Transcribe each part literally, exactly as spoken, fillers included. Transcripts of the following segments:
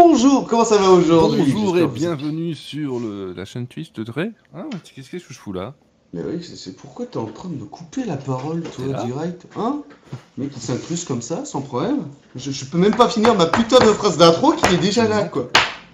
Bonjour, comment ça va aujourd'hui? Bonjour et J'espère que vous- bienvenue sur le- la chaîne Twitch de Dre. Ah, qu'est-ce que je fous là? Mais oui, c'est c'est pourquoi t'es en train de me couper la parole, T'es toi, là? direct, hein? Mec, il s'incruste comme ça, sans problème. Je, je peux même pas finir ma putain de phrase d'intro qui est déjà là, Non. quoi.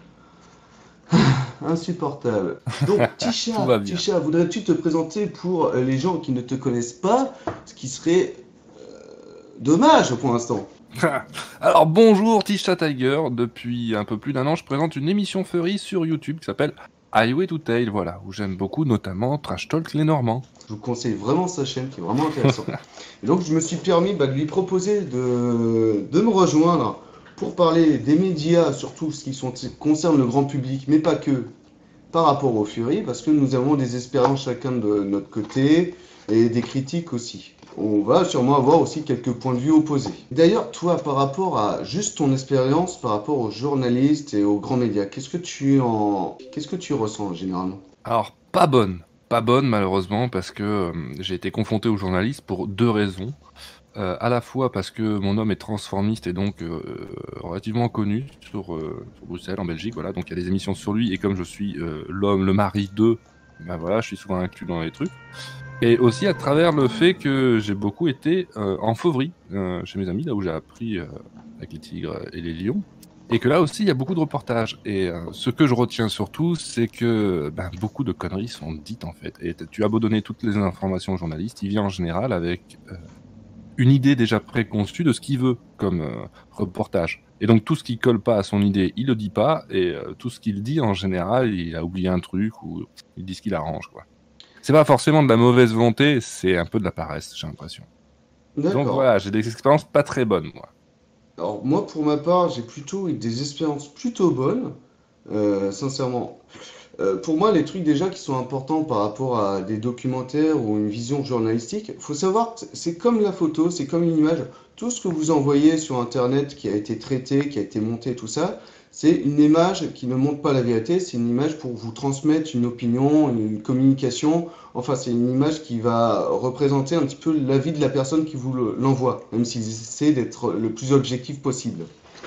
Insupportable. Donc, Tout Tisha, va bien. Tisha, voudrais-tu te présenter pour euh, les gens qui ne te connaissent pas, ce qui serait euh, dommage pour l'instant. Alors bonjour Tisha Tiger, depuis un peu plus d'un an je présente une émission furry sur YouTube qui s'appelle Highway to Tail, voilà, où j'aime beaucoup notamment Trash Talk les Normands. Je vous conseille vraiment sa chaîne qui est vraiment intéressante. Et donc je me suis permis bah, de lui proposer de, de me rejoindre pour parler des médias, surtout ce qui sont, concerne le grand public, mais pas que, par rapport aux Fury, parce que nous avons des expériences chacun de notre côté et des critiques aussi. On va sûrement avoir aussi quelques points de vue opposés. D'ailleurs, toi, par rapport à juste ton expérience, par rapport aux journalistes et aux grands médias, qu'est-ce que tu en, qu'est-ce que tu ressens généralement? Alors pas bonne, pas bonne malheureusement parce que euh, j'ai été confronté aux journalistes pour deux raisons. Euh, à la fois parce que mon homme est transformiste et donc euh, relativement connu sur, euh, sur Bruxelles, en Belgique, voilà, donc il y a des émissions sur lui, et comme je suis euh, l'homme, le mari d'eux, ben voilà, je suis souvent inclus dans les trucs. Et aussi à travers le fait que j'ai beaucoup été euh, en fauverie euh, chez mes amis, là où j'ai appris euh, avec les tigres et les lions. Et que là aussi, il y a beaucoup de reportages. Et euh, ce que je retiens surtout, c'est que ben, beaucoup de conneries sont dites en fait. Et t- tu as beau donner toutes les informations au journaliste, il vient en général avec euh, une idée déjà préconçue de ce qu'il veut comme euh, reportage. Et donc tout ce qui colle pas à son idée, il le dit pas. Et euh, tout ce qu'il dit en général, il a oublié un truc ou il dit ce qu'il arrange, quoi. C'est pas forcément de la mauvaise volonté, c'est un peu de la paresse, j'ai l'impression. Donc D'accord. voilà, j'ai des expériences pas très bonnes, moi. Alors moi, pour ma part, j'ai plutôt eu des expériences plutôt bonnes, euh, sincèrement. Euh, pour moi, les trucs déjà qui sont importants par rapport à des documentaires ou une vision journalistique, faut savoir que c'est comme la photo, c'est comme une image. Tout ce que vous envoyez sur Internet qui a été traité, qui a été monté, tout ça, c'est une image qui ne montre pas la vérité, c'est une image pour vous transmettre une opinion, une communication. Enfin, c'est une image qui va représenter un petit peu l'avis de la personne qui vous le- l'envoie, même s'ils essaient d'être le plus objectif possible.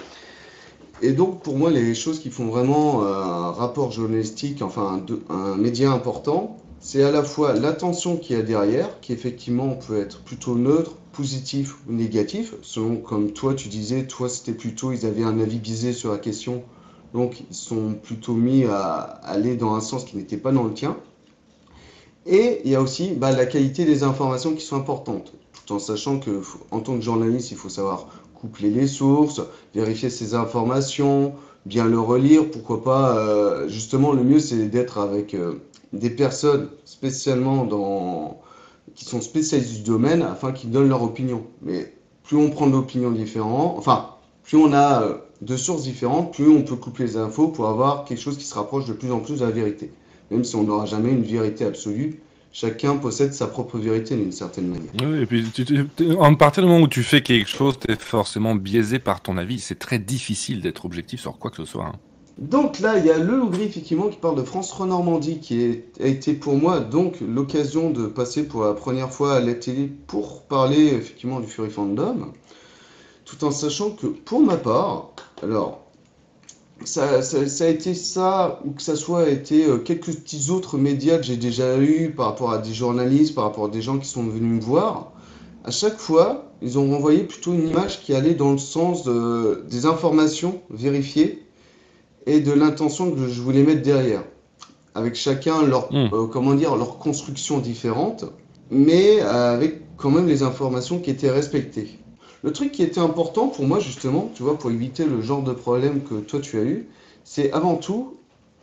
Et donc, pour moi, les choses qui font vraiment euh, un rapport journalistique, enfin un, de- un média important, c'est à la fois l'attention qu'il y a derrière, qui effectivement peut être plutôt neutre, positif ou négatif, selon comme toi tu disais, toi c'était plutôt, ils avaient un avis biaisé sur la question, donc ils sont plutôt mis à aller dans un sens qui n'était pas dans le tien. Et il y a aussi bah, la qualité des informations qui sont importantes, tout en sachant que en tant que journaliste, il faut savoir coupler les sources, vérifier ces informations, bien le relire, pourquoi pas. Euh, justement, le mieux, c'est d'être avec euh, des personnes spécialement dans, qui sont spécialistes du domaine afin qu'ils donnent leur opinion. Mais plus on prend d'opinions différentes, enfin, plus on a euh, de sources différentes, plus on peut couper les infos pour avoir quelque chose qui se rapproche de plus en plus de la vérité. Même si on n'aura jamais une vérité absolue, chacun possède sa propre vérité d'une certaine manière. Oui, et puis tu, tu, tu- en partir du moment où tu fais quelque chose, t'es forcément biaisé par ton avis. C'est très difficile d'être objectif sur quoi que ce soit, hein. Donc là, il y a le Lougri effectivement qui parle de France Renormandie, qui est- a été pour moi donc l'occasion de passer pour la première fois à la télé pour parler effectivement du Fury Fandom, tout en sachant que pour ma part, alors ça, ça, ça a été ça, ou que ça soit été euh, quelques petits autres médias que j'ai déjà eu par rapport à des journalistes, par rapport à des gens qui sont venus me voir, à chaque fois, ils ont renvoyé plutôt une image qui allait dans le sens de- des informations vérifiées et de l'intention que je voulais mettre derrière. Avec chacun leur, Hmm. euh, comment dire, leur construction différente, mais euh, avec quand même les informations qui étaient respectées. Le truc qui était important pour moi, justement, tu vois, pour éviter le genre de problème que toi tu as eu, c'est avant tout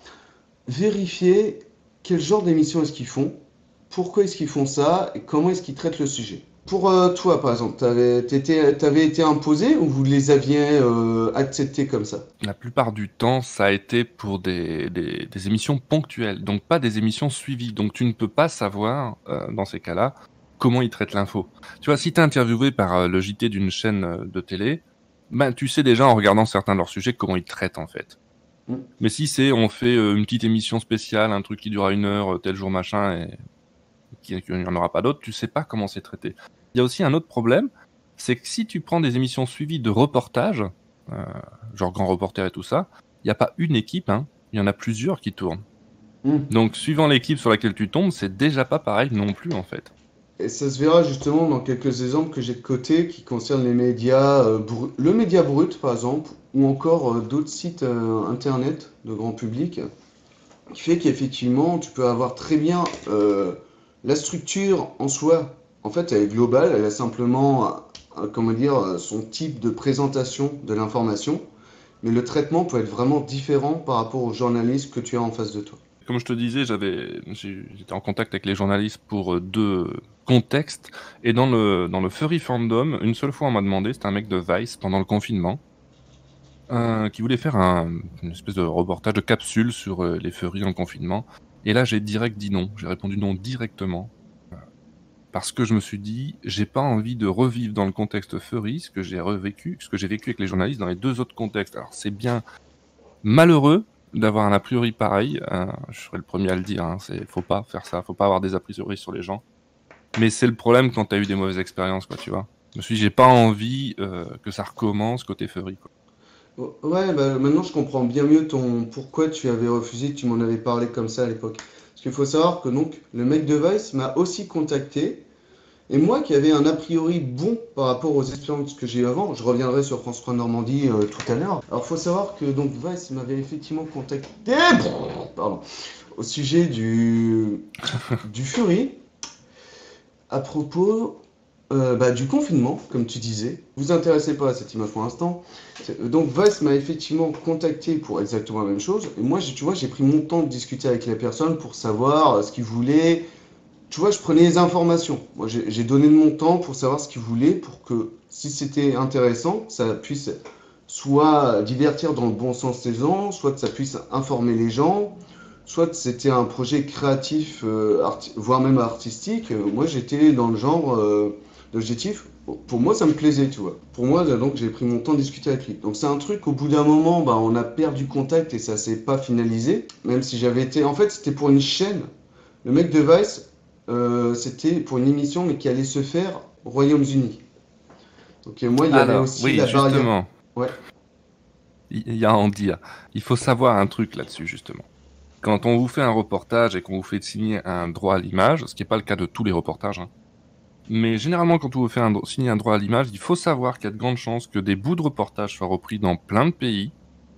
vérifier quel genre d'émission est-ce qu'ils font, pourquoi est-ce qu'ils font ça, et comment est-ce qu'ils traitent le sujet. Pour euh, toi, par exemple, t'avais, t'étais- t'avais été imposé ou vous les aviez euh, acceptés comme ça? La plupart du temps, ça a été pour des, des, des émissions ponctuelles, donc pas des émissions suivies. Donc tu ne peux pas savoir, euh, dans ces cas-là, comment ils traitent l'info. Tu vois, si tu es interviewé par euh, le J T d'une chaîne euh, de télé, ben tu sais déjà en regardant certains de leurs sujets comment ils traitent en fait. Hmm. Mais si c'est on fait euh, une petite émission spéciale, un truc qui durera une heure, euh, tel jour machin, et qu'il n'y en aura pas d'autres, tu sais pas comment c'est traité. Il y a aussi un autre problème, c'est que si tu prends des émissions suivies de reportages, euh, genre Grand Reporter et tout ça, il n'y a pas une équipe, hein, il y en a plusieurs qui tournent. Hmm. Donc, suivant l'équipe sur laquelle tu tombes, c'est déjà pas pareil non plus, en fait. Et ça se verra justement dans quelques exemples que j'ai de côté qui concernent les médias, euh, bru- le média brut par exemple, ou encore euh, d'autres sites euh, internet de grand public, qui fait qu'effectivement tu peux avoir très bien euh, la structure en soi. En fait, elle est globale, elle a simplement, euh, euh, comment dire, euh, son type de présentation de l'information, mais le traitement peut être vraiment différent par rapport au journaliste que tu as en face de toi. Comme je te disais, j'avais, j'ai- j'étais en contact avec les journalistes pour euh, deux contextes. Et dans le, dans le furry fandom, une seule fois, on m'a demandé, c'était un mec de Vice pendant le confinement, euh, qui voulait faire un, une espèce de reportage de capsule sur euh, les furries en confinement. Et là, j'ai direct dit non. J'ai répondu non directement. Parce que je me suis dit, j'ai pas envie de revivre dans le contexte furry ce que j'ai revécu, ce que j'ai vécu avec les journalistes dans les deux autres contextes. Alors, c'est bien malheureux d'avoir un a priori pareil, euh, je serais le premier à le dire, hein, c'est, faut pas faire ça, faut pas avoir des a priori sur les gens. Mais c'est le problème quand t'as eu des mauvaises expériences, quoi, tu vois. Je me suis dit, j'ai pas envie euh, que ça recommence côté furry, quoi. Oh, ouais, bah, maintenant je comprends bien mieux ton pourquoi tu avais refusé, que tu m'en avais parlé comme ça à l'époque. Parce qu'il faut savoir que donc le mec de Vice m'a aussi contacté. Et moi qui avais un a priori bon par rapport aux expériences que j'ai eues avant, je reviendrai sur France trois Normandie euh, tout à l'heure. Alors faut savoir que donc Vice m'avait effectivement contacté pardon, au sujet du, du Fury à propos euh, bah, du confinement, comme tu disais. Vous intéressez pas à cette image pour l'instant. C'est- Donc Vice m'a effectivement contacté pour exactement la même chose. Et moi, j'ai- tu vois, j'ai pris mon temps de discuter avec la personne pour savoir euh, ce qu'il voulait. Tu vois, je prenais les informations. Moi, j'ai j'ai donné de mon temps pour savoir ce qu'il voulait, pour que si c'était intéressant, ça puisse soit divertir dans le bon sens les gens, soit que ça puisse informer les gens, soit que c'était un projet créatif, euh, arti- voire même artistique. Euh, Moi, j'étais dans le genre euh, d'objectif. Pour moi, ça me plaisait, tu vois. Pour moi, donc, j'ai pris mon temps de discuter avec lui. Donc, c'est un truc, au bout d'un moment, bah, on a perdu contact et ça s'est pas finalisé. Même si j'avais été. En fait, c'était pour une chaîne. Le mec de Vice, euh, c'était pour une émission, mais qui allait se faire au Royaume-Uni. Donc, euh, moi, il y avait Alors, aussi oui, la barrière. justement, Ouais. il y, y a à en dire. Il faut savoir un truc là-dessus, justement. Quand on vous fait un reportage et qu'on vous fait signer un droit à l'image, ce qui n'est pas le cas de tous les reportages, hein, mais généralement, quand on vous fait un, signer un droit à l'image, il faut savoir qu'il y a de grandes chances que des bouts de reportage soient repris dans plein de pays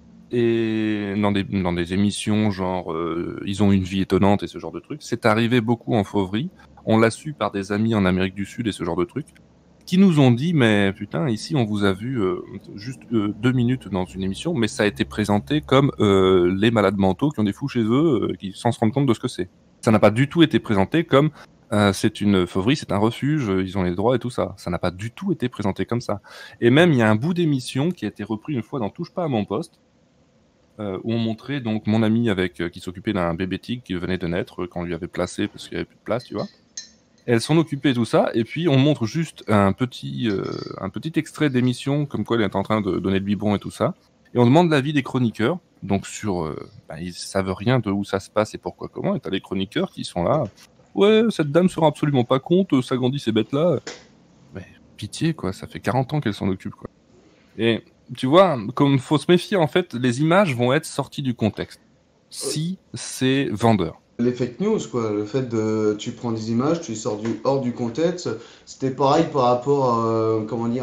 et dans des, dans des émissions genre euh, Ils ont une vie étonnante et ce genre de trucs. C'est arrivé beaucoup en fauverie. On l'a su par des amis en Amérique du Sud et ce genre de trucs qui nous ont dit, mais putain, ici on vous a vu euh, juste euh, deux minutes dans une émission, mais ça a été présenté comme euh, les malades mentaux qui ont des fous chez eux, euh, qui sans se rendre compte de ce que c'est. Ça n'a pas du tout été présenté comme euh, c'est une fauverie, c'est un refuge, euh, ils ont les droits et tout ça. Ça n'a pas du tout été présenté comme ça. Et même il y a un bout d'émission qui a été repris une fois dans Touche pas à mon poste, euh, où on montrait donc mon ami avec euh, qui s'occupait d'un bébé tigre qui venait de naître euh, quand on lui avait placé parce qu'il n'y avait plus de place, tu vois. Elles s'en occupaient tout ça, et puis on montre juste un petit, euh, un petit extrait d'émission, comme quoi elle est en train de donner le biberon et tout ça, et on demande l'avis des chroniqueurs, donc sur, euh, bah, ils savent rien de où ça se passe et pourquoi comment, et t'as les chroniqueurs qui sont là, ouais, cette dame se rend absolument pas compte, ça grandit ces bêtes-là, mais pitié quoi, ça fait quarante ans qu'elle s'en occupe quoi. Et tu vois, comme faut se méfier en fait, les images vont être sorties du contexte, si c'est vendeur. Les fake news, quoi. Le fait de. Tu prends des images, tu les sors du, hors du contexte. C'était pareil par rapport à. euh, comment dire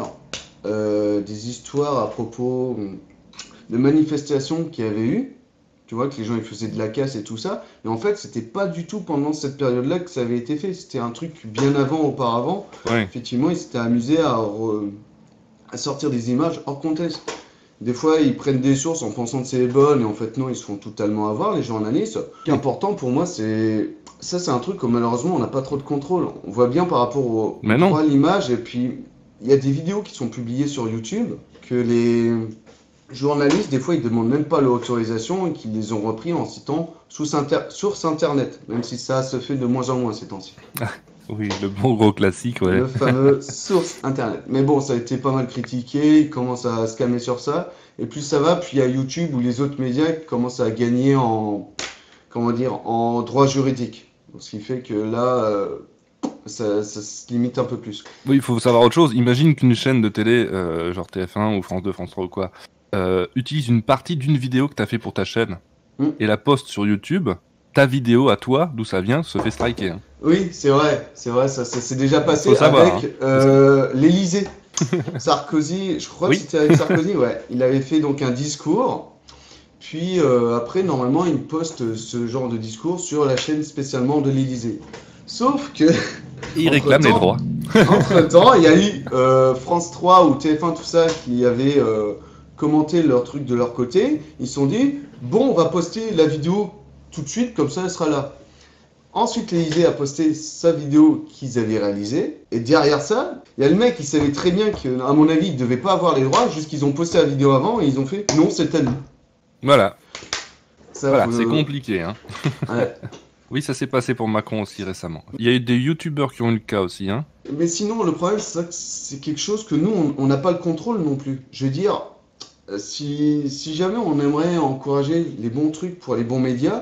euh, des histoires à propos hum, de manifestations qu'il y avait eu. Tu vois, que les gens ils faisaient de la casse et tout ça. Et en fait, c'était pas du tout pendant cette période-là que ça avait été fait. C'était un truc bien avant, auparavant. Ouais. Effectivement, ils s'étaient amusés à, re- à sortir des images hors contexte. Des fois, ils prennent des sources en pensant que c'est les bonnes et en fait, non, ils se font totalement avoir, les journalistes. Ce qui est important pour moi, c'est. Ça, c'est un truc que malheureusement, on n'a pas trop de contrôle. On voit bien par rapport au, au Mais non. droit à l'image et puis il y a des vidéos qui sont publiées sur YouTube que les journalistes, des fois, ils demandent même pas l'autorisation et qu'ils les ont repris en citant sous inter... source internet, même si ça se fait de moins en moins ces temps-ci. Oui, le bon gros classique, ouais. Le fameux source internet. Mais bon, ça a été pas mal critiqué, ils commencent à se calmer sur ça. Et plus ça va, puis il y a YouTube ou les autres médias qui commencent à gagner en, comment dire, en droit juridique. Donc, ce qui fait que là, euh, ça, ça se limite un peu plus. Oui, il faut savoir autre chose. Imagine qu'une chaîne de télé, euh, genre T F un ou France deux, France trois ou quoi, euh, utilise une partie d'une vidéo que tu as fait pour ta chaîne Hmm. et la poste sur YouTube, ta vidéo à toi, d'où ça vient, se fait striker. Hein. Oui, c'est vrai, c'est vrai, ça, ça s'est déjà Faut passé savoir. Hein. avec Faut savoir. euh, l'Élysée. Sarkozy, je crois que Oui. c'était avec Sarkozy, ouais. Il avait fait donc un discours, puis euh, après, normalement, il poste ce genre de discours sur la chaîne spécialement de l'Élysée. Sauf que, Et il réclame les entre-temps, droits. entre-temps, il y a eu euh, France trois ou T F un, tout ça, qui avaient euh, commenté leur truc de leur côté. Ils se sont dit, bon, on va poster la vidéo tout de suite, comme ça, elle sera là. Ensuite, l'Élysée a posté sa vidéo qu'ils avaient réalisée. Et derrière ça, il y a le mec qui savait très bien qu'à mon avis, il ne devait pas avoir les droits, juste qu'ils ont posté la vidéo avant et ils ont fait non, c'est à nous. Voilà. Ça, Voilà, faut- c'est compliqué. Hein. Ouais. Oui, ça s'est passé pour Macron aussi récemment. Il y a eu des youtubeurs qui ont eu le cas aussi. Hein. Mais sinon, le problème, c'est ça que c'est quelque chose que nous, on- on n'a pas le contrôle non plus. Je veux dire, euh, si, si jamais on aimerait encourager les bons trucs pour les bons médias,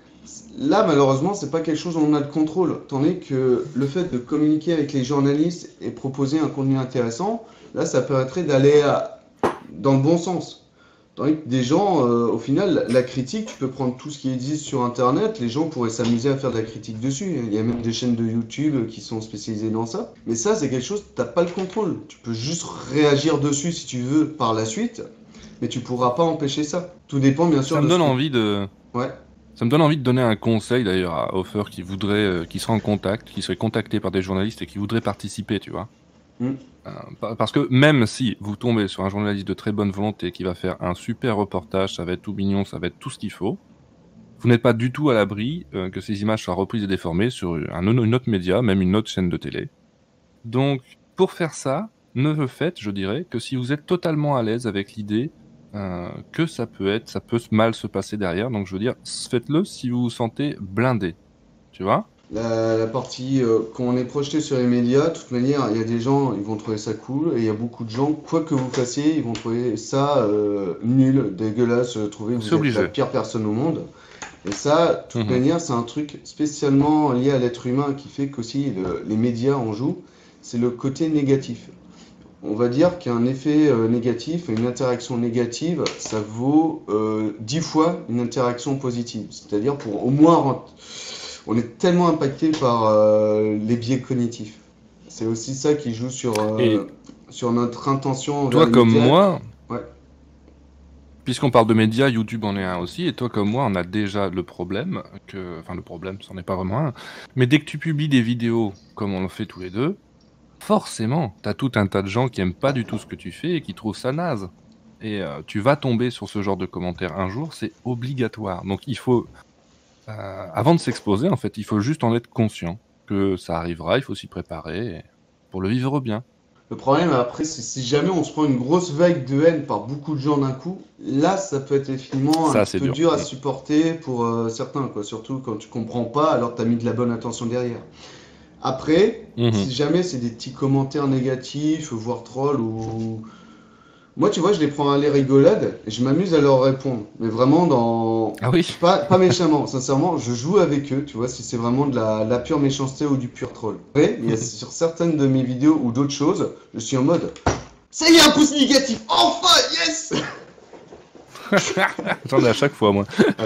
là, malheureusement, c'est pas quelque chose où on a le contrôle. Tandis que le fait de communiquer avec les journalistes et proposer un contenu intéressant, là, ça permettrait d'aller à- dans le bon sens. Tandis que des gens, euh, au final, la la critique, tu peux prendre tout ce qui existe sur Internet, les gens pourraient s'amuser à faire de la critique dessus. Il y a même des chaînes de YouTube qui sont spécialisées dans ça. Mais ça, c'est quelque chose, t'as pas le contrôle. Tu peux juste réagir dessus si tu veux par la suite, mais tu pourras pas empêcher ça. Tout dépend bien sûr Ça me de ce donne que... envie de. Ouais. Ça me donne envie de donner un conseil d'ailleurs à Offer qui voudrait, euh, qui serait en contact, qui serait contacté par des journalistes et qui voudrait participer, tu vois. Mm. Euh, pa- parce que même si vous tombez sur un journaliste de très bonne volonté qui va faire un super reportage, ça va être tout mignon, ça va être tout ce qu'il faut, vous n'êtes pas du tout à l'abri euh, que ces images soient reprises et déformées sur un, une autre média, même une autre chaîne de télé. Donc, pour faire ça, ne le faites, je dirais, que si vous êtes totalement à l'aise avec l'idée euh, que ça peut être, ça peut mal se passer derrière. Donc, je veux dire, faites-le si vous vous sentez blindé. Tu vois? La, la partie, euh, quand on est projeté sur les médias, de toute manière, il y a des gens, ils vont trouver ça cool, et il y a beaucoup de gens, quoi que vous fassiez, ils vont trouver ça euh, nul, dégueulasse, euh, trouver que C'est vous êtes la obligé. pire personne au monde. Et ça, de toute Mhm. manière, c'est un truc spécialement lié à l'être humain qui fait qu'aussi le- les médias en jouent, c'est le côté négatif. On va dire qu'un effet euh, négatif, une interaction négative, ça vaut euh, dix fois une interaction positive. C'est-à-dire pour au moins rent- on est tellement impacté par euh, les biais cognitifs. C'est aussi ça qui joue sur, Et euh, sur notre intention envers toi les comme médias. moi, Ouais. puisqu'on parle de médias, YouTube en est un aussi, et toi comme moi, on a déjà le problème que, enfin le problème, c'en est pas vraiment un, mais dès que tu publies des vidéos comme on le fait tous les deux, forcément, t'as tout un tas de gens qui aiment pas du tout ce que tu fais et qui trouvent ça naze. Et euh, tu vas tomber sur ce genre de commentaires un jour, c'est obligatoire. Donc il faut, euh, avant de s'exposer, en fait, il faut juste en être conscient que ça arrivera, il faut s'y préparer pour le vivre bien. Le problème après, c'est si jamais on se prend une grosse vague de haine par beaucoup de gens d'un coup, là, ça peut être effectivement un Ça, petit c'est peu dur. dur à Mm. supporter pour euh, certains, quoi. Surtout quand tu comprends pas, alors que tu as mis de la bonne attention derrière. Après, Mhm. si jamais c'est des petits commentaires négatifs, voire trolls, ou... Moi, tu vois, je les prends à les rigolades et je m'amuse à leur répondre. Mais vraiment dans... Ah oui. Pas, pas méchamment, sincèrement, je joue avec eux, tu vois, si c'est vraiment de la, la pure méchanceté ou du pur troll. Après, il y a sur certaines de mes vidéos ou d'autres choses, je suis en mode... Ça y est, un pouce négatif! Enfin, yes! J'en ai à chaque fois, moi.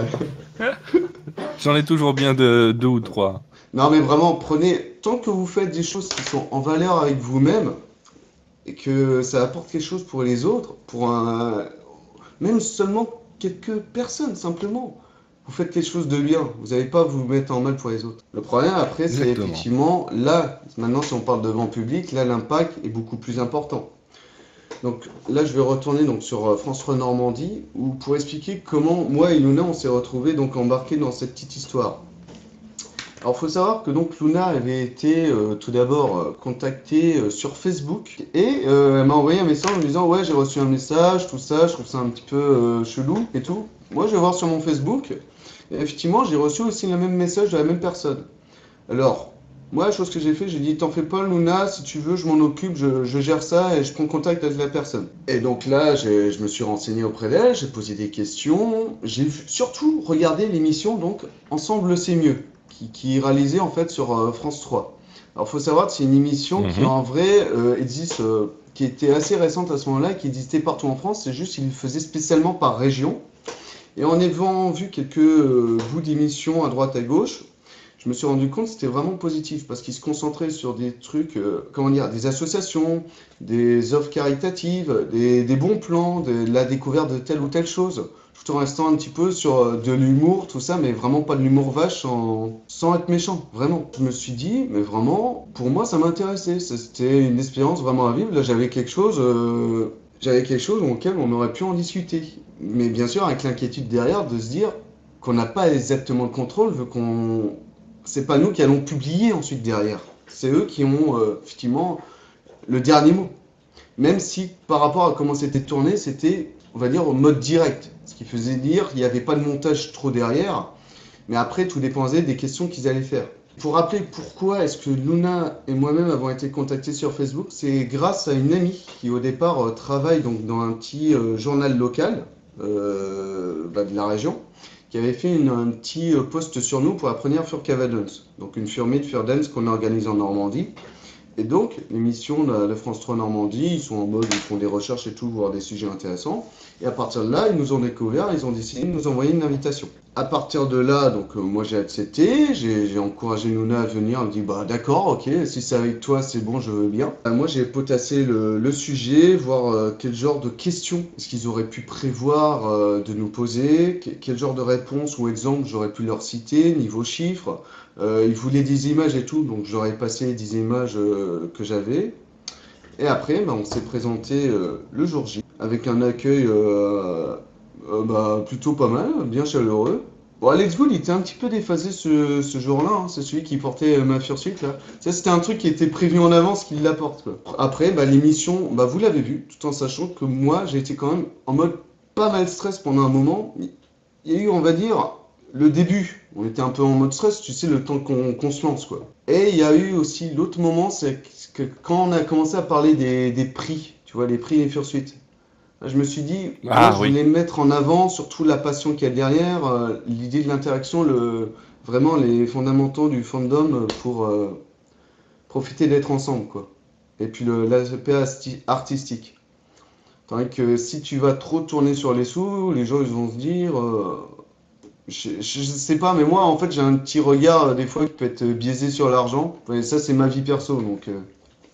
J'en ai toujours bien de, deux ou trois. Non, mais vraiment, prenez... Tant que vous faites des choses qui sont en valeur avec vous-même, et que ça apporte quelque chose pour les autres, pour un... même seulement quelques personnes, simplement. Vous faites quelque chose de bien, vous n'allez pas vous mettre en mal pour les autres. Le problème après, c'est Exactement. effectivement, là, maintenant si on parle de grand public, là l'impact est beaucoup plus important. Donc là, je vais retourner donc sur euh, France trois Normandie, où pour expliquer comment moi et Luna on s'est retrouvés donc embarqués dans cette petite histoire. Alors, il faut savoir que donc Luna avait été euh, tout d'abord euh, contactée euh, sur Facebook et euh, elle m'a envoyé un message en me disant ouais j'ai reçu un message, tout ça, je trouve ça un petit peu euh, chelou et tout. Moi je vais voir sur mon Facebook et effectivement j'ai reçu aussi le même message de la même personne. Alors moi la chose que j'ai fait, j'ai dit t'en fais pas Luna, si tu veux je m'en occupe, je, je gère ça et je prends contact avec la personne. Et donc là j'ai- je me suis renseigné auprès d'elle, j'ai posé des questions, j'ai vu- surtout regardé l'émission donc Ensemble c'est mieux qui, qui est réalisé en fait sur euh, France trois. Alors, faut savoir que c'est une émission qui, Mhm. en vrai, euh, existe, euh, qui était assez récente à ce moment-là, qui existait partout en France. C'est juste qu'ils le faisaient spécialement par région. Et en ayant vu quelques euh, bouts d'émissions à droite à gauche, je me suis rendu compte que c'était vraiment positif parce qu'ils se concentraient sur des trucs, euh, comment dire, des associations, des offres caritatives, des, des bons plans, de, la découverte de telle ou telle chose, tout en restant un petit peu sur euh, de l'humour, tout ça, mais vraiment pas de l'humour vache en- sans être méchant, vraiment. Je me suis dit, mais vraiment, pour moi, ça m'intéressait. C'était une expérience vraiment à vivre. Là, j'avais quelque chose, euh, j'avais quelque chose auquel on aurait pu en discuter. Mais bien sûr, avec l'inquiétude derrière de se dire qu'on n'a pas exactement le contrôle, vu qu'on c'est pas nous qui allons publier ensuite derrière. C'est eux qui ont euh, effectivement le dernier mot. Même si par rapport à comment c'était tourné, c'était, on va dire, au mode direct. Ce qui faisait dire qu'il n'y avait pas de montage trop derrière. Mais après, tout dépendait des questions qu'ils allaient faire. Pour rappeler pourquoi est-ce que Luna et moi-même avons été contactés sur Facebook, c'est grâce à une amie qui au départ euh, travaille donc dans un petit euh, journal local euh, bah, de la région, qui avait fait une- un petit euh, post sur nous pour la première Furcava Dance, donc une Furmid Fur Dance qu'on organise en Normandie. Et donc, l'émission de, de France trois Normandie, ils sont en mode, ils font des recherches et tout, voir des sujets intéressants. Et à partir de là, ils nous ont découvert, ils ont décidé de nous envoyer une invitation. À partir de là, donc euh, moi j'ai accepté, j'ai j'ai encouragé Nouna à venir, elle me dit bah d'accord, ok, si c'est avec toi, c'est bon, je veux bien. Euh, moi j'ai potassé le, le sujet, voir euh, quel genre de questions est-ce qu'ils auraient pu prévoir euh, de nous poser, que- quel genre de réponses ou exemples j'aurais pu leur citer, niveau chiffres. Euh, ils voulaient des images et tout, donc j'aurais passé des images euh, que j'avais. Et après, bah, on s'est présenté euh, le jour J, avec un accueil euh, euh, bah, plutôt pas mal, bien chaleureux. Bon, Alex Gould, il était un petit peu déphasé ce, ce jour-là, hein. C'est celui qui portait euh, ma fursuit, là. Ça, c'était un truc qui était prévu en avance qu'il l'apporte, quoi. Après, bah, l'émission, bah, vous l'avez vu, tout en sachant que moi, j'ai été quand même en mode pas mal stress pendant un moment. Il y a eu, on va dire, le début. On était un peu en mode stress, tu sais, le temps qu'on qu'on se lance, quoi. Et il y a eu aussi l'autre moment, c'est que quand on a commencé à parler des, des prix, tu vois, les prix et Fursuit, je me suis dit, moi, Ah je oui. voulais mettre en avant surtout la passion qu'il y a derrière, euh, l'idée de l'interaction, le, vraiment les fondamentaux du fandom euh, pour euh, profiter d'être ensemble, quoi. Et puis le- l'aspect asti- artistique. Tandis que si tu vas trop tourner sur les sous, les gens ils vont se dire, euh, je, je sais pas, mais moi en fait j'ai un petit regard euh, des fois qui peut être biaisé sur l'argent. Et ça c'est ma vie perso, donc euh,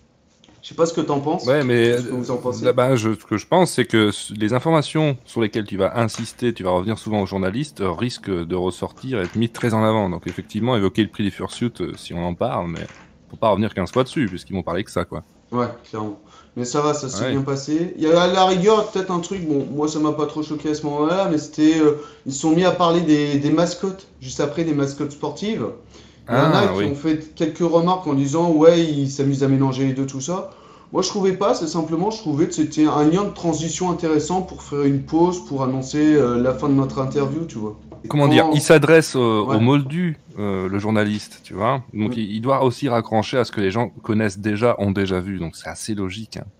je sais pas ce que t'en penses, Ouais, mais ce que vous en euh, pensez. là-bas, je, ce que je pense, c'est que s- les informations sur lesquelles tu vas insister, tu vas revenir souvent aux journalistes, euh, risquent de ressortir et être mis très en avant. Donc effectivement, évoquer le prix des fursuits, euh, si on en parle, mais faut pas revenir quinze fois dessus, puisqu'ils vont parler que ça, quoi. Ouais, clairement. Mais ça va, ça s'est Ouais. bien passé. Il y a à la rigueur peut-être un truc, bon, moi ça m'a pas trop choqué à ce moment-là, mais c'était, euh, ils se sont mis à parler des, des mascottes, juste après des mascottes sportives. Il y en a Ah qui ont oui. fait quelques remarques en disant, ouais, ils s'amusent à mélanger les deux, tout ça. Moi je trouvais pas, c'est simplement, je trouvais que c'était un lien de transition intéressant pour faire une pause, pour annoncer euh, la fin de notre interview, tu vois. Et Comment dire? Il quand... s'adresse au, au Ouais. moldu, euh, le journaliste, tu vois. Donc Mm. il, il doit aussi raccrocher à ce que les gens connaissent déjà, ont déjà vu. Donc c'est assez logique, hein.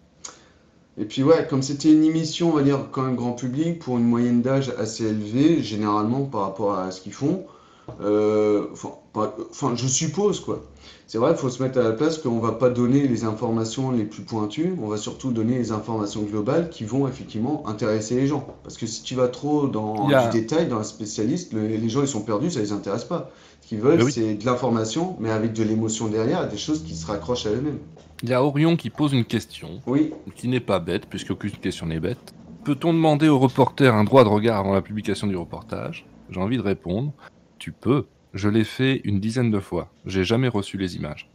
Et puis ouais, comme c'était une émission, on va dire, quand même grand public, pour une moyenne d'âge assez élevée, généralement par rapport à ce qu'ils font, euh, enfin, pas- enfin, je suppose quoi. C'est vrai, il faut se mettre à la place qu'on va pas donner les informations les plus pointues, on va surtout donner les informations globales qui vont effectivement intéresser les gens. Parce que si tu vas trop Il dans y du a... détail, dans un spécialiste, le- les gens ils sont perdus, ça les intéresse pas. Ce qu'ils veulent, Ben oui. c'est de l'information, mais avec de l'émotion derrière, des choses qui se raccrochent à eux-mêmes. Il y a Orion qui pose une question, Oui, qui n'est pas bête, puisqu'aucune question n'est bête. Peut-on demander au reporter un droit de regard avant la publication du reportage? J'ai envie de répondre. Tu peux. Je l'ai fait une dizaine de fois. J'ai jamais reçu les images.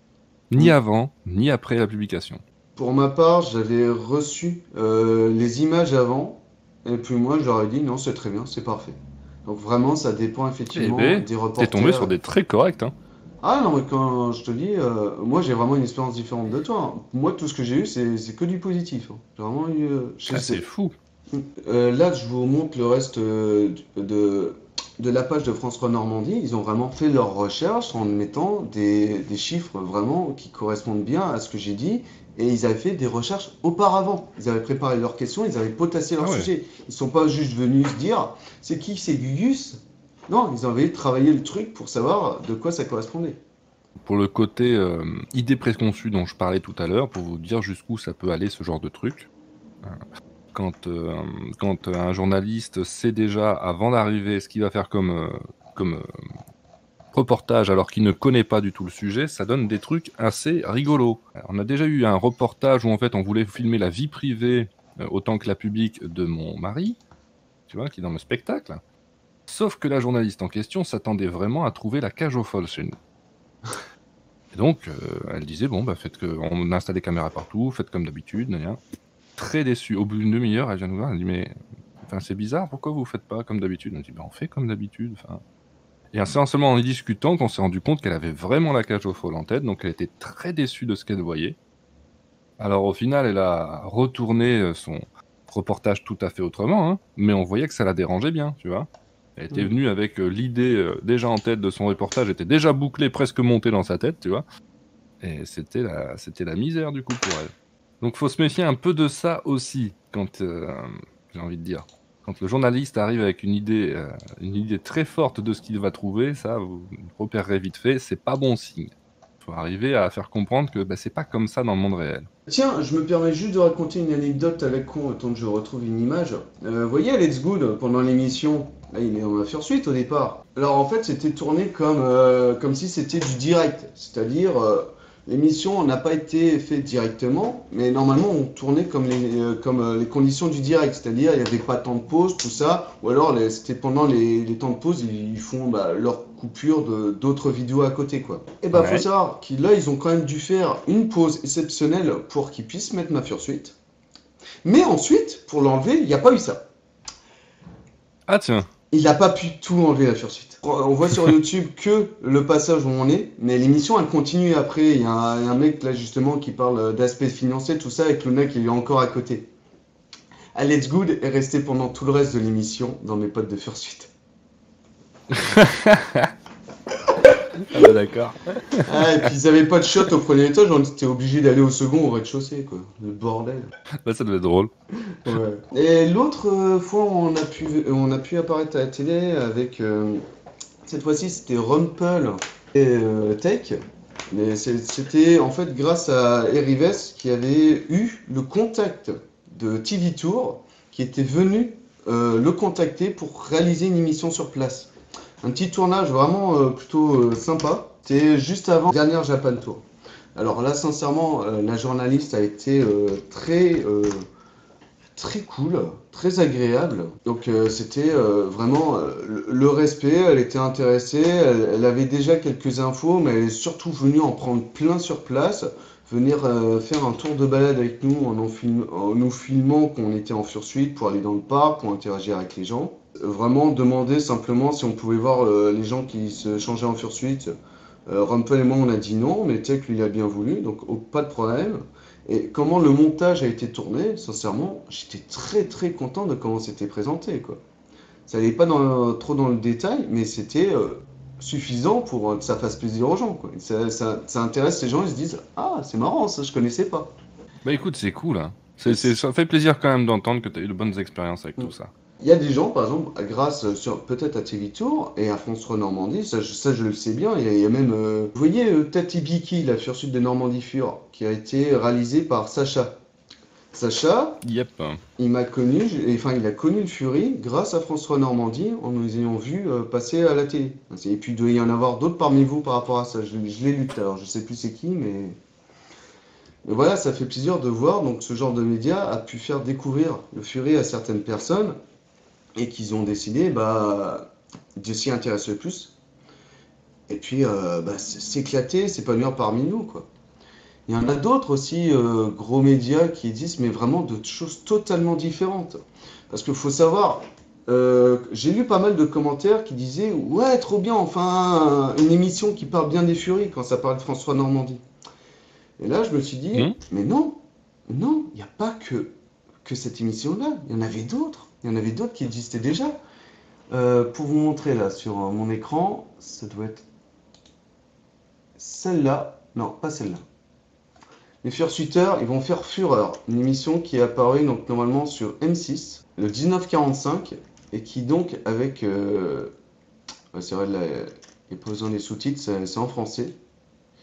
Ni mm. avant, ni après la publication. Pour ma part, j'avais reçu euh, les images avant, et puis moi, je leur ai dit non, c'est très bien, c'est parfait. Donc vraiment, ça dépend Eh effectivement ben, des t'es tombé sur reporters. des très corrects, hein. Ah non, mais quand je te dis, euh, moi j'ai vraiment une expérience différente de toi, hein. Moi, tout ce que j'ai eu, c'est c'est que du positif, hein. J'ai vraiment eu. euh, je Ah, c'est sais. fou. Euh, là, je vous montre le reste euh, de, de la page de France trois Normandie. Ils ont vraiment fait leurs recherches en mettant des, des chiffres vraiment qui correspondent bien à ce que j'ai dit. Et ils avaient fait des recherches auparavant. Ils avaient préparé leurs questions, ils avaient potassé leur Ah ouais. sujet. Ils ne sont pas juste venus se dire c'est qui, c'est Gugus. Non, ils avaient travaillé le truc pour savoir de quoi ça correspondait. pour le côté euh, idée préconçue dont je parlais tout à l'heure, pour vous dire jusqu'où ça peut aller ce genre de truc. Euh, Quand, euh, quand un journaliste sait déjà avant d'arriver ce qu'il va faire comme, euh, comme euh, reportage alors qu'il ne connaît pas du tout le sujet, ça donne des trucs assez rigolos. Alors, on a déjà eu un reportage où en fait on voulait filmer la vie privée euh, autant que la publique de mon mari, tu vois, qui est dans le spectacle. Sauf que la journaliste en question s'attendait vraiment à trouver la cage aux folles chez nous. Et donc, euh, elle disait, bon, bah, faites que, on installe des caméras partout, faites comme d'habitude, gna, gna. Très déçue. Au bout d'une demi-heure, elle vient nous voir, elle dit, mais enfin, c'est bizarre, pourquoi vous faites pas comme d'habitude? On dit, bah, on fait comme d'habitude. Enfin... Et c'est seulement en y discutant qu'on s'est rendu compte qu'elle avait vraiment la cage aux folles en tête, donc elle était très déçue de ce qu'elle voyait. Alors au final, elle a retourné son reportage tout à fait autrement, hein, mais on voyait que ça la dérangeait bien, tu vois. Elle était Mm. venue avec euh, l'idée euh, déjà en tête de son reportage, était déjà bouclée, presque montée dans sa tête, tu vois. Et c'était la, c'était la misère du coup pour elle. Donc faut se méfier un peu de ça aussi, quand euh, j'ai envie de dire. Quand le journaliste arrive avec une idée, euh, une idée très forte de ce qu'il va trouver, ça vous repérerez vite fait, c'est pas bon signe. Faut arriver à faire comprendre que bah, c'est pas comme ça dans le monde réel. Tiens, je me permets juste de raconter une anecdote à la con, autant que je retrouve une image. Euh, vous voyez Let's Good pendant l'émission, là il est en Fursuite au départ. Alors en fait c'était tourné comme, euh, comme si c'était du direct, c'est-à-dire euh, l'émission n'a pas été faite directement, mais normalement on tournait comme les, euh, comme, euh, les conditions du direct, c'est-à-dire il n'y avait pas tant de pause, tout ça, ou alors les- c'était pendant les, les temps de pause, ils, ils font bah, leur coupure de d'autres vidéos à côté quoi. Et bah faut Ouais. savoir qu'ils là ils ont quand même dû faire une pause exceptionnelle pour qu'ils puissent mettre ma Fursuite. Mais ensuite, pour l'enlever, il n'y a pas eu ça. Ah tiens. Il n'a pas pu tout enlever la Fursuite. On voit sur YouTube que le passage où on est, mais l'émission elle continue après. Il y, a un, il y a un mec là justement qui parle d'aspect financier, tout ça, avec Luna qui est encore à côté. Ah, Let's Good est resté pendant tout le reste de l'émission dans mes potes de Fursuite. Ah bah d'accord. Ah, et puis ils avaient pas de shot au premier étage, on était obligé d'aller au second au rez-de-chaussée, quoi. Le bordel. Bah ça devait être drôle. Ouais. Et l'autre euh, fois, on a pu, on a pu apparaître à la télé avec. Euh, cette fois-ci, c'était Rumpel et euh, Tech. Mais c'est- c'était en fait grâce à Erives qui avait eu le contact de T V Tour qui était venu euh, le contacter pour réaliser une émission sur place. Un petit tournage vraiment euh, plutôt euh, sympa. C'était juste avant la dernière Japan Tour. Alors là, sincèrement, euh, la journaliste a été euh, très, euh, très cool, très agréable. Donc euh, c'était euh, vraiment euh, le, le respect, elle était intéressée, elle, elle avait déjà quelques infos, mais elle est surtout venue en prendre plein sur place, venir euh, faire un tour de balade avec nous en, en, film- en nous filmant qu'on était en Fursuite pour aller dans le parc, pour interagir avec les gens. Euh, Vraiment demander simplement si on pouvait voir euh, les gens qui se changeaient en Fursuite. Euh, Rumpel et moi on a dit non, mais Tech lui il a bien voulu, donc oh, pas de problème. Et comment le montage a été tourné, sincèrement, j'étais très très content de comment c'était présenté, quoi. Ça n'allait pas dans- trop dans le détail, mais c'était euh, suffisant pour euh, que ça fasse plaisir aux gens, quoi. Et Ça, ça- ça intéresse les gens, ils se disent, ah, c'est marrant, ça je connaissais pas. Bah écoute, c'est cool, hein. Et C'est, c'est, c- ça fait plaisir quand même d'entendre que tu as eu de bonnes expériences avec tout ça. Il y a des gens, par exemple, grâce euh, sur peut-être à T V Tour et à France trois Normandie, ça, je- ça je le sais bien, il y a, il y a même, euh, vous voyez, euh, Tati Biki, la Fursuite de Normandie Fur, qui a été réalisé par Sacha. Sacha, Yep. il m'a connu, j'ai- enfin il a connu le Fury grâce à François Normandie en nous ayant vu euh, passer à la télé. Et puis il doit y en avoir d'autres parmi vous par rapport à ça. Je, je l'ai lu tout à l'heure, je sais plus c'est qui, mais... mais voilà, ça fait plaisir de voir donc ce genre de média a pu faire découvrir le Fury à certaines personnes et qu'ils ont décidé bah, de s'y intéresser le plus. Et puis euh, bah, s- s'éclater, s'épanouir parmi nous, quoi. Il y en a d'autres aussi, euh, gros médias, qui disent, mais vraiment de choses totalement différentes. Parce qu'il faut savoir, euh, j'ai lu pas mal de commentaires qui disaient, ouais, trop bien, enfin, une émission qui parle bien des Furies quand ça parle de François Normandie. Et là, je me suis dit, Hmm. mais non, non, il n'y a pas que, que cette émission-là, il y en avait d'autres. Il y en avait d'autres qui existaient déjà. Euh, pour vous montrer là sur euh, mon écran, ça doit être celle-là. Non, pas celle-là. Les Fursuiteurs, ils vont faire Fureur, une émission qui est apparue donc normalement sur M six le dix-neuf quarante-cinq et qui donc avec, euh, ouais, c'est vrai, il n'y a pas besoin des sous-titres, c'est c'est en français.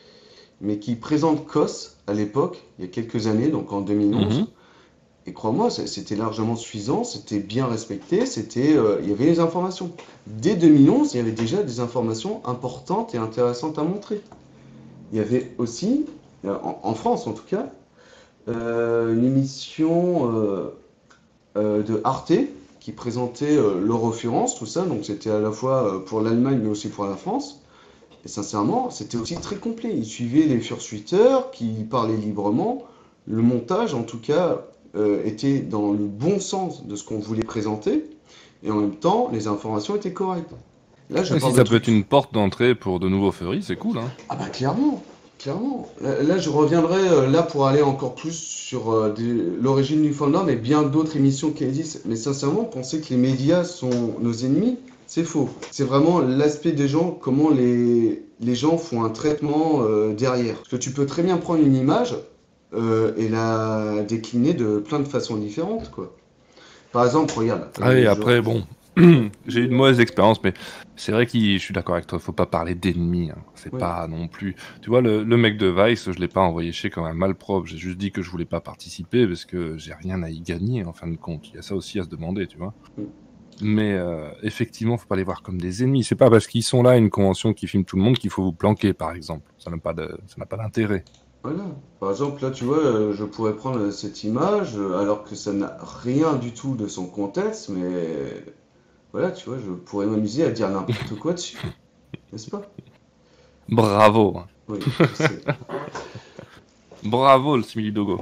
mais qui présente C O S à l'époque, il y a quelques années, donc en deux mille onze. Mhm. Et crois-moi, ça- c'était largement suffisant, c'était bien respecté, c'était, euh, il y avait les informations. Dès deux mille onze, il y avait déjà des informations importantes et intéressantes à montrer. Il y avait aussi, euh, en, en France en tout cas, euh, une émission euh, euh, de Arte qui présentait euh, l'Eurofurence, tout ça, donc c'était à la fois euh, pour l'Allemagne mais aussi pour la France. Et sincèrement, c'était aussi très complet. Il suivait les fursuiteurs qui parlaient librement. Le montage, en tout cas, euh, était dans le bon sens de ce qu'on voulait présenter. Et en même temps, les informations étaient correctes. Là, je Et si parle de ça peut être trucs. une porte d'entrée pour de nouveaux furries, c'est cool, hein. Ah bah clairement, clairement. Là, là, je reviendrai euh, là pour aller encore plus sur euh, des- l'origine du fandom et bien d'autres émissions qui existent. Mais sincèrement, penser que les médias sont nos ennemis, c'est faux. C'est vraiment l'aspect des gens, comment les, les gens font un traitement euh, derrière. Parce que tu peux très bien prendre une image euh, et la décliner de plein de façons différentes, quoi. Par exemple, regarde, Ah euh, et je- après, bon, j'ai eu une mauvaise expérience, mais c'est vrai que je suis d'accord avec toi, faut pas parler d'ennemis, hein. C'est ouais. pas non plus. Tu vois, le, le mec de Vice, je l'ai pas envoyé chier comme un malpropre, j'ai juste dit que je voulais pas participer parce que j'ai rien à y gagner en fin de compte. Il y a ça aussi à se demander, tu vois. Mm. Mais euh, effectivement, faut pas les voir comme des ennemis. C'est pas parce qu'ils sont là à une convention qui filme tout le monde qu'il faut vous planquer, par exemple. Ça n'a pas de, ça n'a pas d'intérêt. Voilà. Par exemple, là, tu vois, euh, je pourrais prendre cette image, euh, alors que ça n'a rien du tout de son contexte, mais voilà, tu vois, je pourrais m'amuser à dire n'importe quoi dessus, n'est-ce pas? Bravo, hein. Oui, je sais. Bravo le simili-dogo.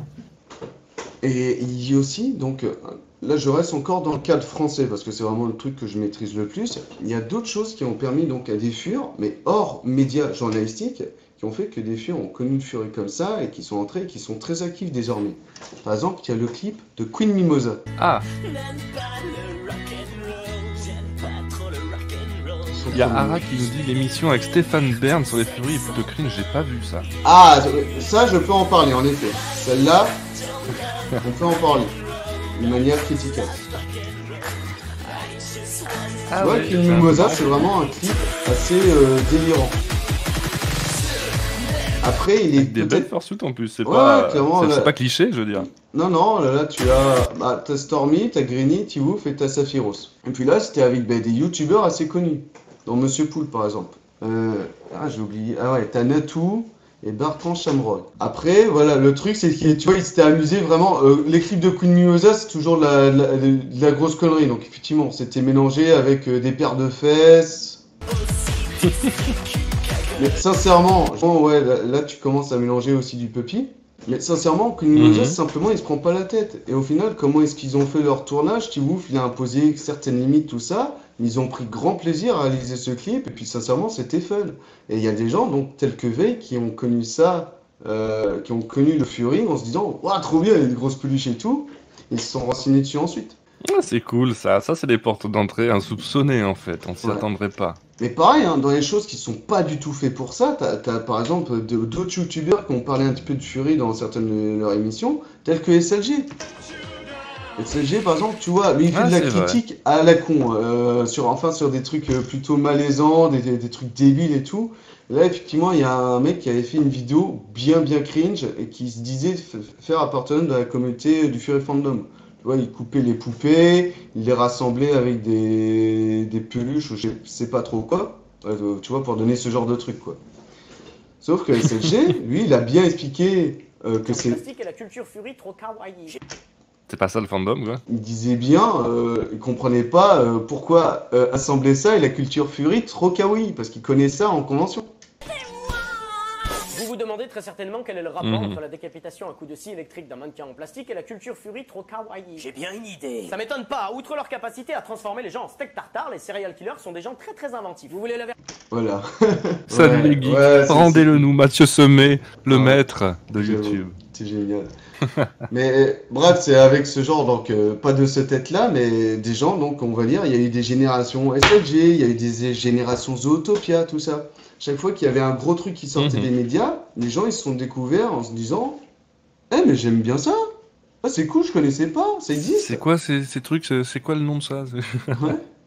Et il y a aussi, donc, euh, là, je reste encore dans le cadre français, parce que c'est vraiment le truc que je maîtrise le plus. Il y a d'autres choses qui ont permis donc à des furs, mais hors médias journalistiques, qui ont fait que des furs ont connu une furie comme ça, et qui sont entrés, et qui sont très actifs désormais. Par exemple, il y a le clip de Queen Mimosa. Ah, N'aime pas le rock'n'roll, j'aime pas trop le rock'n'roll. Son il y a premier- Ara qui nous dit l'émission avec Stéphane Bern sur les furies est plutôt cringe, j'ai pas vu ça. Ah, ça, je peux en parler, en effet. Celle-là, on peut en parler. D'une manière critique. Ah Tu vois, ouais, Queen c'est Mimosa, un- c'est vraiment un clip assez euh, délirant. Après, il est Avec des belles peut-être... fursuits en plus, c'est Ouais, pas, clairement, c'est là- c'est pas cliché, je veux dire. Non, non, là, là, tu as... Bah, t'as Stormy, t'as Greeny, T-Wolf et t'as Saphiros. Et puis là, c'était avec bah, des youtubeurs assez connus. Dont Monsieur Poul, par exemple. Euh... Ah, j'ai oublié. Ah ouais, t'as Natou et Bertrand Chameroy. Après, voilà, le truc, c'est que, tu vois, ils s'étaient amusés vraiment... euh, les clips de Queen Mimosa, c'est toujours de la, de la, de la grosse connerie. Donc, effectivement, c'était mélangé avec euh, des paires de fesses... Mais sincèrement, bon, ouais, là, là, tu commences à mélanger aussi du puppy. Mais sincèrement, Queen Mimosa, Mhm. simplement, il se prend pas la tête. Et au final, comment est-ce qu'ils ont fait leur tournage? T-Wolf, il a imposé certaines limites, tout ça. Ils ont pris grand plaisir à réaliser ce clip. Et puis, sincèrement, c'était fun. Et il y a des gens, donc, tels que Veil, qui ont connu ça, euh, qui ont connu le Fury en se disant, waouh, trop bien, il y a des grosses peluches et tout. Ils se sont renseignés dessus ensuite. Ah, c'est cool ça, ça c'est des portes d'entrée insoupçonnées en fait, on s'y Ouais. attendrait pas. Mais pareil, hein, dans les choses qui sont pas du tout faites pour ça, t'as, t'as par exemple de- d'autres youtubeurs qui ont parlé un petit peu de Fury dans certaines de leurs émissions, tels que S L G. S L G, par exemple, tu vois, lui il fait Ah, de la c'est vrai. critique à la con, euh, sur, enfin sur des trucs euh, plutôt malaisants, des, des- des trucs débiles et tout. Là, effectivement, il y a un mec qui avait fait une vidéo bien bien cringe et qui se disait f- faire appartenir à la communauté du Fury Fandom. Tu vois, il coupait les poupées, il les rassemblait avec des, des peluches ou je sais pas trop quoi, euh, tu vois, pour donner ce genre de truc, quoi. Sauf que S L G, lui, il a bien expliqué euh, que Le c'est... plastique et la culture furie trop kawaii. C'est pas ça le fandom quoi. Il disait bien, euh, il comprenait pas euh, pourquoi euh, assembler ça et la culture Fury trop kawaii, parce qu'il connaît ça en convention. Vous vous demandez très certainement quel est le rapport Mhm. entre la décapitation à coups de scie électrique d'un mannequin en plastique et la culture furie trop kawaii. J'ai bien une idée. Ça m'étonne pas. Outre leur capacité à transformer les gens en steak tartare, les serial killers sont des gens très très inventifs. Vous voulez la ver- Voilà. Salut Ouais, les geeks, ouais, c'est- rendez-le nous, Mathieu Semé, le Ouais. maître de J'avoue. YouTube. C'est génial. Mais bref, c'est avec ce genre, donc euh, pas de ce tête-là, mais des gens, donc on va dire, il y a eu des générations S L G, il y a eu des générations Zootopia, tout ça. Chaque fois qu'il y avait un gros truc qui sortait Mhm. des médias, les gens ils se sont découverts en se disant, eh mais j'aime bien ça. Ah c'est cool, je connaissais pas, ça existe. C'est quoi ces, ces trucs, c'est c'est quoi le nom de ça? C'est- Ouais.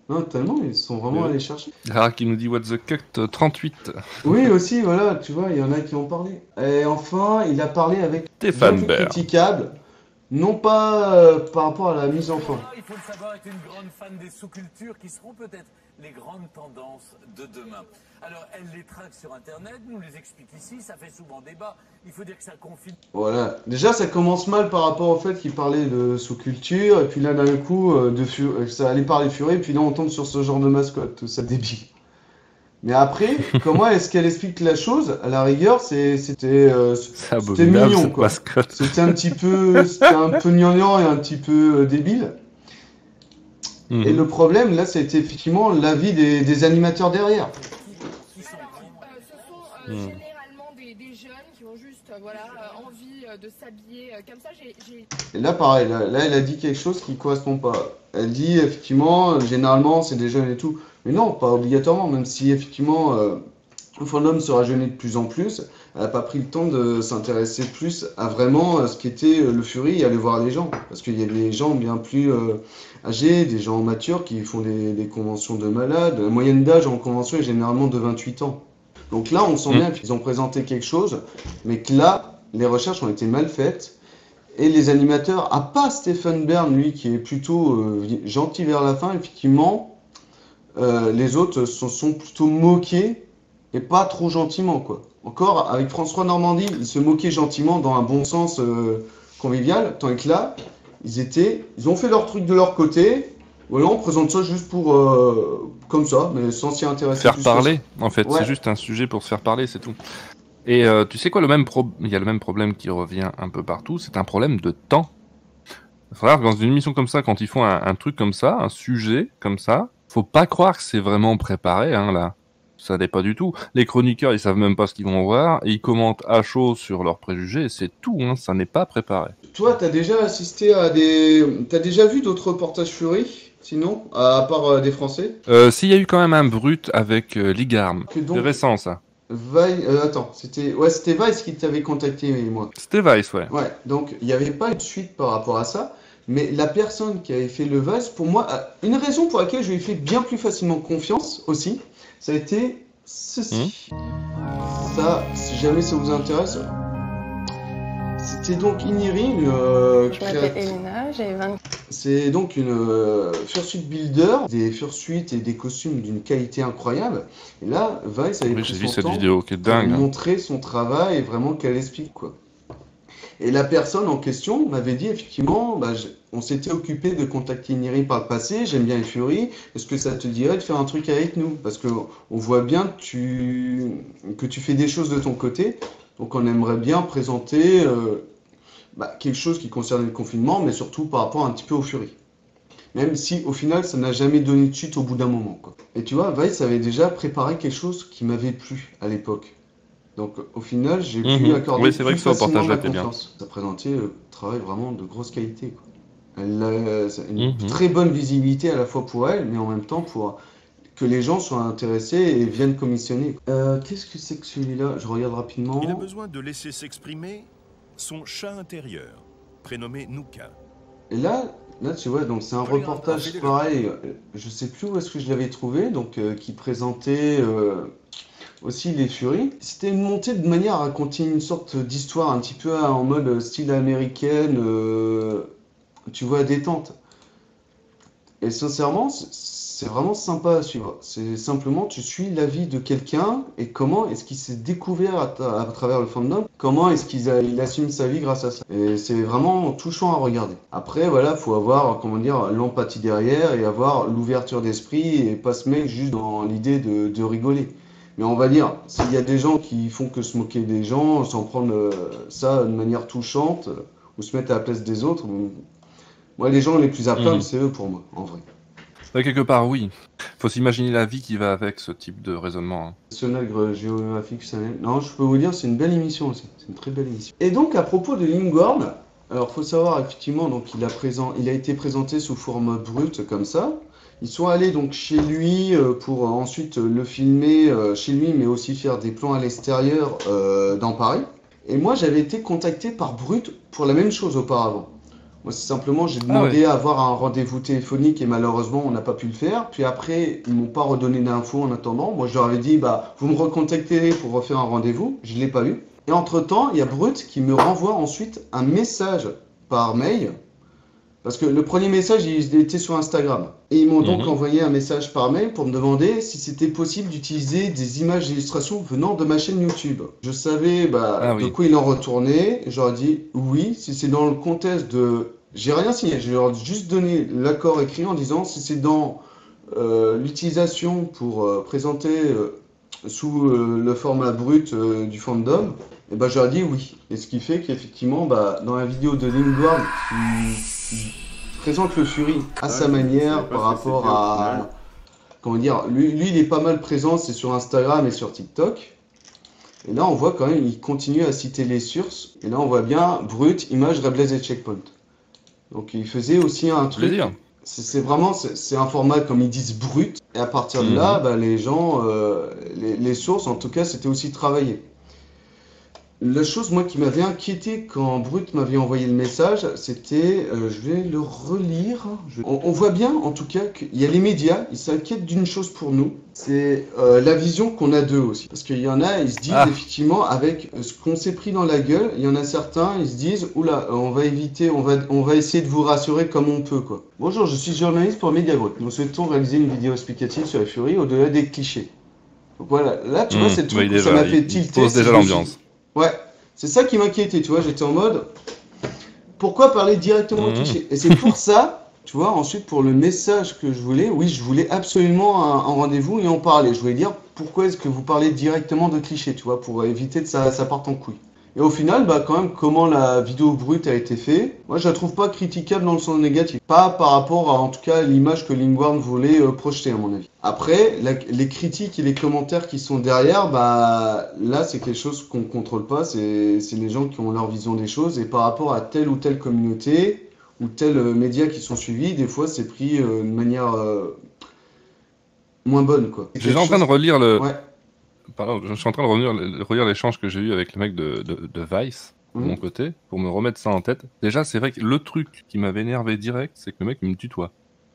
Non, tellement, ils sont vraiment Oui. allés chercher. Rara qui nous dit What the Cut euh, trente-huit. Oui, aussi, voilà, tu vois, il y en a qui ont parlé. Et enfin, il a parlé avec bien Stéphane plus Bern. critiquable, non pas euh, par rapport à la mise en forme. Il faut le savoir, est une grande fan des sous-cultures qui seront peut-être les grandes tendances de demain. Alors, elle les traque sur Internet, nous les explique ici, ça fait souvent débat. Il faut dire que ça confine. Voilà. Déjà, ça commence mal par rapport au fait qu'il parlait de sous-culture, et puis là, d'un coup, euh, de fu- euh, ça allait parler furie, et puis là, on tombe sur ce genre de mascotte, tout ça débile. Mais après, comment est-ce qu'elle explique la chose? À la rigueur, c'est- c'était euh, C'est c'était abominable mignon, cette quoi. mascotte. C'était un petit peu, c'était un peu gnangnan et un petit peu euh, débile. Et Mhm. le problème, là, c'était effectivement l'avis des, des animateurs derrière. Qui sont Alors, euh, ce sont euh, Hmm. généralement des, des jeunes qui ont juste euh, voilà, euh, envie euh, de s'habiller euh, comme ça. J'ai, j'ai- Et là, pareil, là, là, elle a dit quelque chose qui correspond pas. Elle dit, effectivement, euh, généralement, c'est des jeunes et tout. Mais non, pas obligatoirement, même si, effectivement, euh, le fandom sera jeûné de plus en plus, elle n'a pas pris le temps de s'intéresser plus à vraiment euh, ce qu'était euh, le Fury et aller voir les gens. Parce qu'il y a des gens bien plus euh, âgés, des gens matures qui font des, des conventions de malades. La moyenne d'âge en convention est généralement de vingt-huit ans. Donc là, on sent Mm. bien qu'ils ont présenté quelque chose, mais que là, les recherches ont été mal faites. Et les animateurs, à part Stephen Bern, lui, qui est plutôt euh, gentil vers la fin, effectivement, euh, les autres se sont plutôt moqués, et pas trop gentiment, quoi. Encore, avec François Normandie, ils se moquaient gentiment dans un bon sens euh, convivial, tandis que là, ils étaient, ils ont fait leur truc de leur côté. Voilà, on présente ça juste pour, euh, comme ça, mais sans s'y intéresser Faire plus que ça. parler, en fait. Ouais. C'est juste un sujet pour se faire parler, c'est tout. Et euh, tu sais quoi, le même pro... il y a le même problème qui revient un peu partout, c'est un problème de temps. Il faudra que dans une émission comme ça, quand ils font un, un truc comme ça, un sujet comme ça, faut pas croire que c'est vraiment préparé, hein, là. Ça n'est pas du tout. Les chroniqueurs, ils savent même pas ce qu'ils vont voir, et ils commentent à chaud sur leurs préjugés, et c'est tout, hein, ça n'est pas préparé. Toi, t'as déjà assisté à des... T'as déjà vu d'autres reportages Fury, sinon, à part euh, des Français? Euh, s'il y a eu quand même un brut avec euh, Ligarm, Que donc- c'est récent ça. Vi- euh, attends, c'était ouais, c'était Vice qui t'avait contacté, moi. C'était Vice, ouais. Ouais, donc il n'y avait pas eu de suite par rapport à ça, mais la personne qui avait fait le Vice, pour moi, a- une raison pour laquelle je lui ai fait bien plus facilement confiance aussi, ça a été ceci. Ça, si jamais ça vous intéresse, c'était donc Iniri, euh, Je m'appelle Elena, j'ai vingt. c'est donc une euh, fursuit builder, des fursuites et des costumes d'une qualité incroyable. Et là, Vice avait Oui, pris j'ai vu son cette temps vidéo qui est pour dingue. hein. montrer son travail et vraiment qu'elle explique quoi. Et la personne en question m'avait dit effectivement, bah, je- on s'était occupé de contacter Iniri par le passé, j'aime bien les Fury, est-ce que ça te dirait de faire un truc avec nous? Parce que on voit bien que tu, que tu fais des choses de ton côté, donc on aimerait bien présenter euh, bah, quelque chose qui concerne le confinement, mais surtout par rapport un petit peu aux Fury. Même si au final ça n'a jamais donné de suite au bout d'un moment, quoi. Et tu vois, Vice avait déjà préparé quelque chose qui m'avait plu à l'époque. Donc au final, j'ai pu Mhm. accorder Oui, c'est vrai plus que ce facilement reportage-là ma était bien. confiance. Ça présentait un travail vraiment de grosse qualité, quoi. Elle a c'est une Mhm. très bonne visibilité à la fois pour elle, mais en même temps pour que les gens soient intéressés et viennent commissionner. Euh, Qu'est-ce que c'est que celui-là? Je regarde rapidement. Il a besoin de laisser s'exprimer son chat intérieur, prénommé Nuka. Et là, là tu vois, donc c'est un Regarde, reportage fais-le. pareil, euh, je sais plus où est-ce que je l'avais trouvé, donc euh, qui présentait euh, aussi les Furies. C'était une montée de manière à raconter une sorte d'histoire un petit peu euh, en mode style américaine, euh, tu vois, détente. Et sincèrement, c- c'est vraiment sympa à suivre. C'est simplement, tu suis la vie de quelqu'un et comment est-ce qu'il s'est découvert à, ta- à travers le fandom, comment est-ce qu'il a- il assume sa vie grâce à ça. Et c'est vraiment touchant à regarder. Après, voilà, faut avoir, comment dire, l'empathie derrière et avoir l'ouverture d'esprit et pas se mettre juste dans l'idée de, de rigoler. Mais on va dire, s'il y a des gens qui font que se moquer des gens, sans prendre euh, ça de manière touchante, euh, ou se mettre à la place des autres, bon, moi, les gens les plus à plaindre, Mhm. c'est eux pour moi, en vrai. Ouais, quelque part, oui. Faut s'imaginer la vie qui va avec ce type de raisonnement. hein. National Gre- Géographique Channel. Non, je peux vous dire, c'est une belle émission aussi. C'est une très belle émission. Et donc, à propos de Lingorn, alors faut savoir effectivement, donc il a présent, il a été présenté sous forme brute comme ça. Ils sont allés donc chez lui euh, pour euh, ensuite euh, le filmer euh, chez lui, mais aussi faire des plans à l'extérieur euh, dans Paris. Et moi, j'avais été contacté par Brut pour la même chose auparavant. Moi, c'est simplement, j'ai Ah demandé ouais. à avoir un rendez-vous téléphonique et malheureusement, on n'a pas pu le faire. Puis après, ils m'ont pas redonné d'infos en attendant. Moi, je leur avais dit, bah, vous me recontacterez pour refaire un rendez-vous. Je l'ai pas eu. Et entre-temps, il y a Brut qui me renvoie ensuite un message par mail. Parce que le premier message, il était sur Instagram. Et ils m'ont donc Mhm. envoyé un message par mail pour me demander si c'était possible d'utiliser des images d'illustration venant de ma chaîne YouTube. Je savais bah, Ah de oui. quoi il en retournait. J'aurais dit oui, si c'est dans le contexte de... J'ai rien signé, j'ai leur juste donné l'accord écrit en disant si c'est dans euh, l'utilisation pour euh, présenter euh, sous euh, le format brut euh, du fandom, et ben j'aurais dit oui. Et ce qui fait qu'effectivement, bah, dans la vidéo de Lingward qui, qui présente le Fury à Ah, sa je savais manière par pas ce que rapport c'était au final. à... Comment dire, lui, lui il est pas mal présent, c'est sur Instagram et sur TikTok. Et là on voit quand même, il continue à citer les sources. Et là on voit bien brut, image, Reblaze et checkpoint. Donc il faisait aussi un truc, Plaisir. c'est c'est vraiment, c'est c'est un format comme ils disent brut, et à partir de là, Mhm. bah, les gens, euh, les, les sources en tout cas, c'était aussi travaillé. La chose, moi, qui m'avait inquiété quand Brut m'avait envoyé le message, c'était, euh, je vais le relire. Je- On, on voit bien, en tout cas, qu'il y a les médias, ils s'inquiètent d'une chose pour nous, c'est euh, la vision qu'on a d'eux aussi. Parce qu'il y en a, ils se disent Ah. effectivement, avec ce qu'on s'est pris dans la gueule, il y en a certains, ils se disent, oula, euh, on va éviter, on va, on va essayer de vous rassurer comme on peut, quoi. Bonjour, je suis journaliste pour Mediabrut. Nous souhaitons réaliser une vidéo explicative sur la Fury au-delà des clichés. Donc voilà, là, tu vois, Mhm. c'est le Oui, truc où ça déjà, m'a fait il, il tilter. pose si déjà je me suis- l'ambiance. Ouais, c'est ça qui m'inquiétait, tu vois, j'étais en mode, pourquoi parler directement au Mhm. cliché? Et c'est pour ça, tu vois, ensuite pour le message que je voulais, oui, je voulais absolument un, un rendez-vous et en parler. Je voulais dire, pourquoi est-ce que vous parlez directement de cliché, tu vois, pour éviter que ça, ça parte en couille. Et au final, bah quand même, comment la vidéo brute a été faite, moi je la trouve pas critiquable dans le sens négatif. Pas par rapport à, en tout cas, l'image que Lingward voulait euh, projeter, à mon avis. Après, la- les critiques et les commentaires qui sont derrière, bah là c'est quelque chose qu'on contrôle pas, c'est c'est les gens qui ont leur vision des choses, et par rapport à telle ou telle communauté, ou tel euh, média qui sont suivis, des fois c'est pris euh, de manière euh, moins bonne, quoi. C'est Je suis quelque en train de chose... relire le. Ouais. Pardon, je suis en train de revenir, de relire l'échange que j'ai eu avec le mec de, de, de Vice, de Mhm. mon côté, pour me remettre ça en tête. Déjà, c'est vrai que le truc qui m'avait énervé direct, c'est que le mec il me tutoie.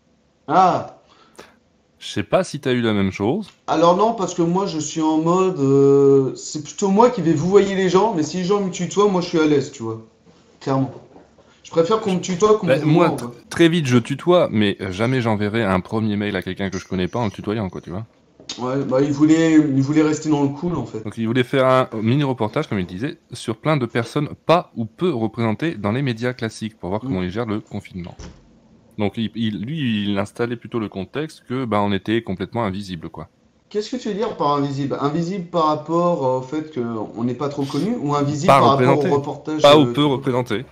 Ah! Je sais pas si t'as eu la même chose. Alors non, parce que moi je suis en mode, euh, c'est plutôt moi qui vais vous voyer les gens, mais si les gens me tutoient, moi je suis à l'aise, tu vois. Clairement. Je préfère qu'on me tutoie qu'on me Bah, moi, vouvoie, tr- quoi. très vite, je tutoie, mais euh, jamais j'enverrai un premier mail à quelqu'un que je connais pas en le tutoyant, quoi, tu vois. Ouais, bah il voulait, il voulait rester dans le cool en fait. Donc, il voulait faire un mini-reportage, comme il disait, sur plein de personnes pas ou peu représentées dans les médias classiques, pour voir Mm. comment ils gèrent le confinement. Donc, il, il- lui, il installait plutôt le contexte que, bah, on était complètement invisible, quoi. Qu'est-ce que tu veux dire par invisible? Invisible par rapport euh, au fait qu'on n'est pas trop connu, ou invisible Pas par rapport au représenté. reportage Pas ou euh, peu qui- représenté.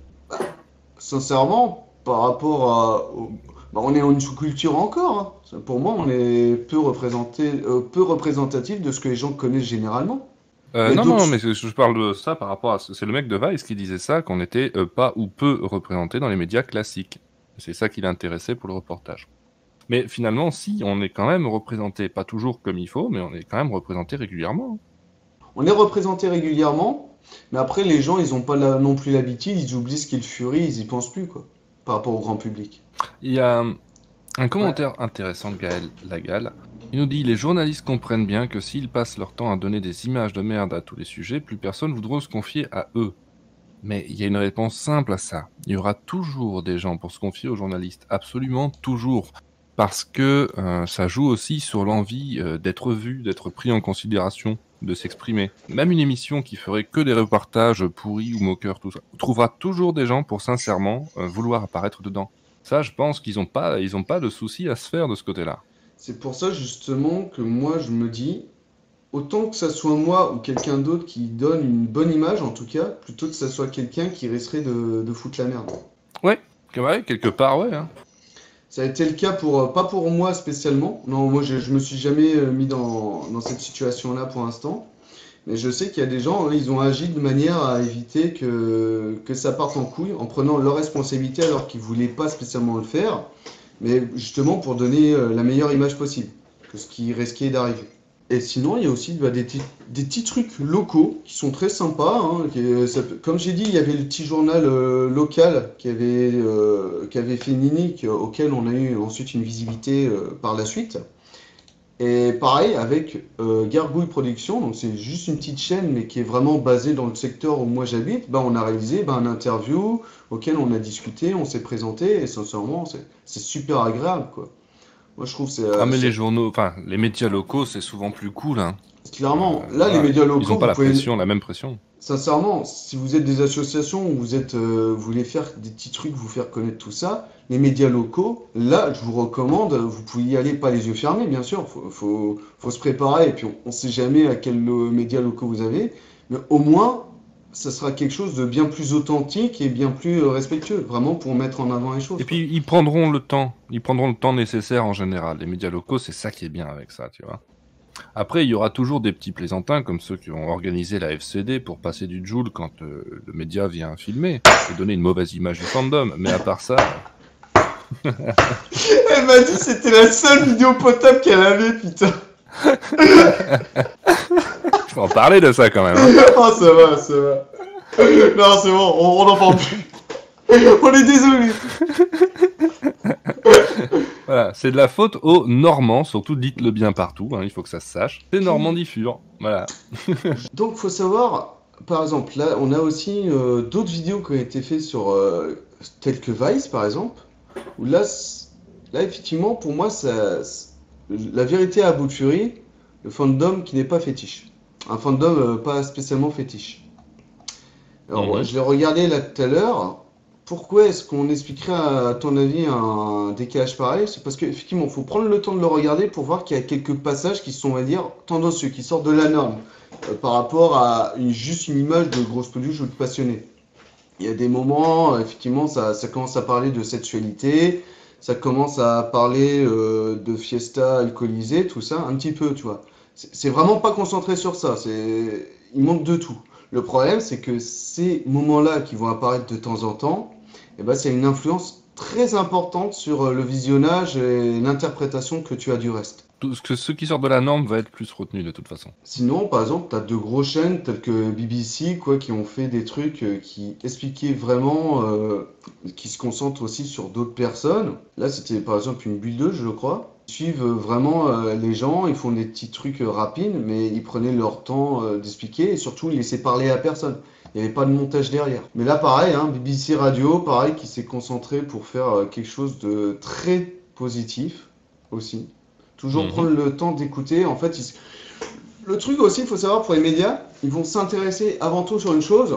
Sincèrement, par rapport à... au- bah, on est en une sous-culture encore, hein. Ça, pour moi, on est peu représenté, euh, peu représentatif de ce que les gens connaissent généralement. Euh, Mais non, d'autres- non, mais je, je parle de ça par rapport à... C'est le mec de Vice qui disait ça, qu'on était euh, pas ou peu représenté dans les médias classiques. C'est ça qui l'intéressait pour le reportage. Mais finalement, si, on est quand même représenté, pas toujours comme il faut, mais on est quand même représenté régulièrement. On est représenté régulièrement, mais après les gens ils ont pas la- non plus l'habitude, ils oublient ce qu'est le Fury, ils y pensent plus quoi, par rapport au grand public. Il y a euh, un commentaire intéressant de Gaël Lagal. Il nous dit: les journalistes comprennent bien que s'ils passent leur temps à donner des images de merde à tous les sujets, plus personne voudra se confier à eux. Mais il y a une réponse simple à ça. Il y aura toujours des gens pour se confier aux journalistes, absolument toujours. Parce que euh, ça joue aussi sur l'envie euh, d'être vu, d'être pris en considération, de s'exprimer. Même une émission qui ferait que des reportages pourris ou moqueurs, tout ça, trouvera toujours des gens pour sincèrement euh, vouloir apparaître dedans. Ça, je pense qu'ils n'ont pas, ils ont pas de souci à se faire de ce côté-là. C'est pour ça justement que moi je me dis, autant que ça soit moi ou quelqu'un d'autre qui donne une bonne image en tout cas, plutôt que ça soit quelqu'un qui risquerait de, de foutre la merde. Ouais, ouais, quelque part, ouais. Hein. Ça a été le cas pour, euh, pas pour moi spécialement, non moi je, je me suis jamais euh, mis dans, dans cette situation-là pour l'instant, mais je sais qu'il y a des gens, hein, ils ont agi de manière à éviter que, que ça parte en couille en prenant leur responsabilité alors qu'ils voulaient pas spécialement le faire, mais justement pour donner euh, la meilleure image possible que ce qui risquait d'arriver. Et sinon, il y a aussi bah, des, petits- des petits trucs locaux qui sont très sympas, hein, qui- ça peut- comme j'ai dit, il y avait le petit journal euh, local qui avait, euh, qui avait fait Nini, qui- auquel on a eu ensuite une visibilité euh, par la suite. Et pareil avec euh, Gargouille Productions, donc c'est juste une petite chaîne, mais qui est vraiment basée dans le secteur où moi j'habite. Bah, on a réalisé bah, un interview auquel on a discuté, on s'est présenté, et sincèrement, c'est c'est super agréable, quoi. Moi, je trouve que c'est Ah, euh, mais les c'est- journaux, enfin, les médias locaux, c'est souvent plus cool, hein. clairement, Euh, là, les voilà. médias Ils locaux, ont pas vous la pouvez, pression, la même pression. sincèrement, si vous êtes des associations où vous êtes, euh, vous voulez faire des petits trucs, vous faire connaître tout ça, les médias locaux, là, je vous recommande, vous pouvez y aller pas les yeux fermés, bien sûr, faut, faut, faut se préparer, et puis on, on sait jamais à quels lo- médias locaux vous avez, mais au moins, ça sera quelque chose de bien plus authentique et bien plus euh, respectueux, vraiment pour mettre en avant les choses, Et quoi. puis, ils prendront le temps. Ils prendront le temps nécessaire en général. Les médias locaux, c'est ça qui est bien avec ça, tu vois. Après, il y aura toujours des petits plaisantins comme ceux qui ont organisé la F C D pour passer du joule quand euh, le média vient filmer et donner une mauvaise image du fandom. Mais à part ça, Elle m'a dit que c'était la seule vidéo potable qu'elle avait, putain. faut en parler de ça quand même, hein. Oh, ça va, ça va. Non, c'est bon, on on n'en parle plus. On est désolé. Voilà, c'est de la faute aux Normands, surtout dites-le bien partout, hein, il faut que ça se sache. C'est Normandie Fur, voilà. Donc, faut savoir, par exemple, là, on a aussi euh, d'autres vidéos qui ont été faites sur, euh, telles que Vice, par exemple, où là, c- là effectivement, pour moi, ça, c- la vérité à bout de furie, le fandom qui n'est pas fétiche. Un fandom euh, pas spécialement fétiche. Alors, Mhm. ouais, je l'ai regardé là tout à l'heure. Pourquoi est-ce qu'on expliquerait, à, à ton avis, un décalage pareil? C'est parce qu'effectivement, il faut prendre le temps de le regarder pour voir qu'il y a quelques passages qui sont, on va dire, tendancieux, qui sortent de la norme euh, par rapport à une, juste une image de grosse peluche ou de passionné. Il y a des moments, euh, effectivement, ça, ça commence à parler de sexualité, ça commence à parler euh, de fiesta alcoolisée, tout ça, un petit peu, tu vois. C'est c'est vraiment pas concentré sur ça, c'est, il manque de tout. Le problème, c'est que ces moments-là qui vont apparaître de temps en temps, eh ben, c'est une influence très importante sur euh, le visionnage et l'interprétation que tu as du reste. Tout ce que ceux qui sortent de la norme va être plus retenu de toute façon. Sinon, par exemple, tu as de grosses chaînes telles que B B C, quoi, qui ont fait des trucs euh, qui expliquaient vraiment, euh, qui se concentrent aussi sur d'autres personnes. Là, c'était par exemple une bulle je crois. Ils suivent euh, vraiment euh, les gens, ils font des petits trucs euh, rapides, mais ils prenaient leur temps euh, d'expliquer et surtout ils laissaient parler à personne. Il n'y avait pas de montage derrière. Mais là, pareil, hein, B B C Radio, pareil, qui s'est concentré pour faire euh, quelque chose de très positif aussi. Toujours Mhm. prendre le temps d'écouter. En fait, ils- le truc aussi, il faut savoir pour les médias, ils vont s'intéresser avant tout sur une chose,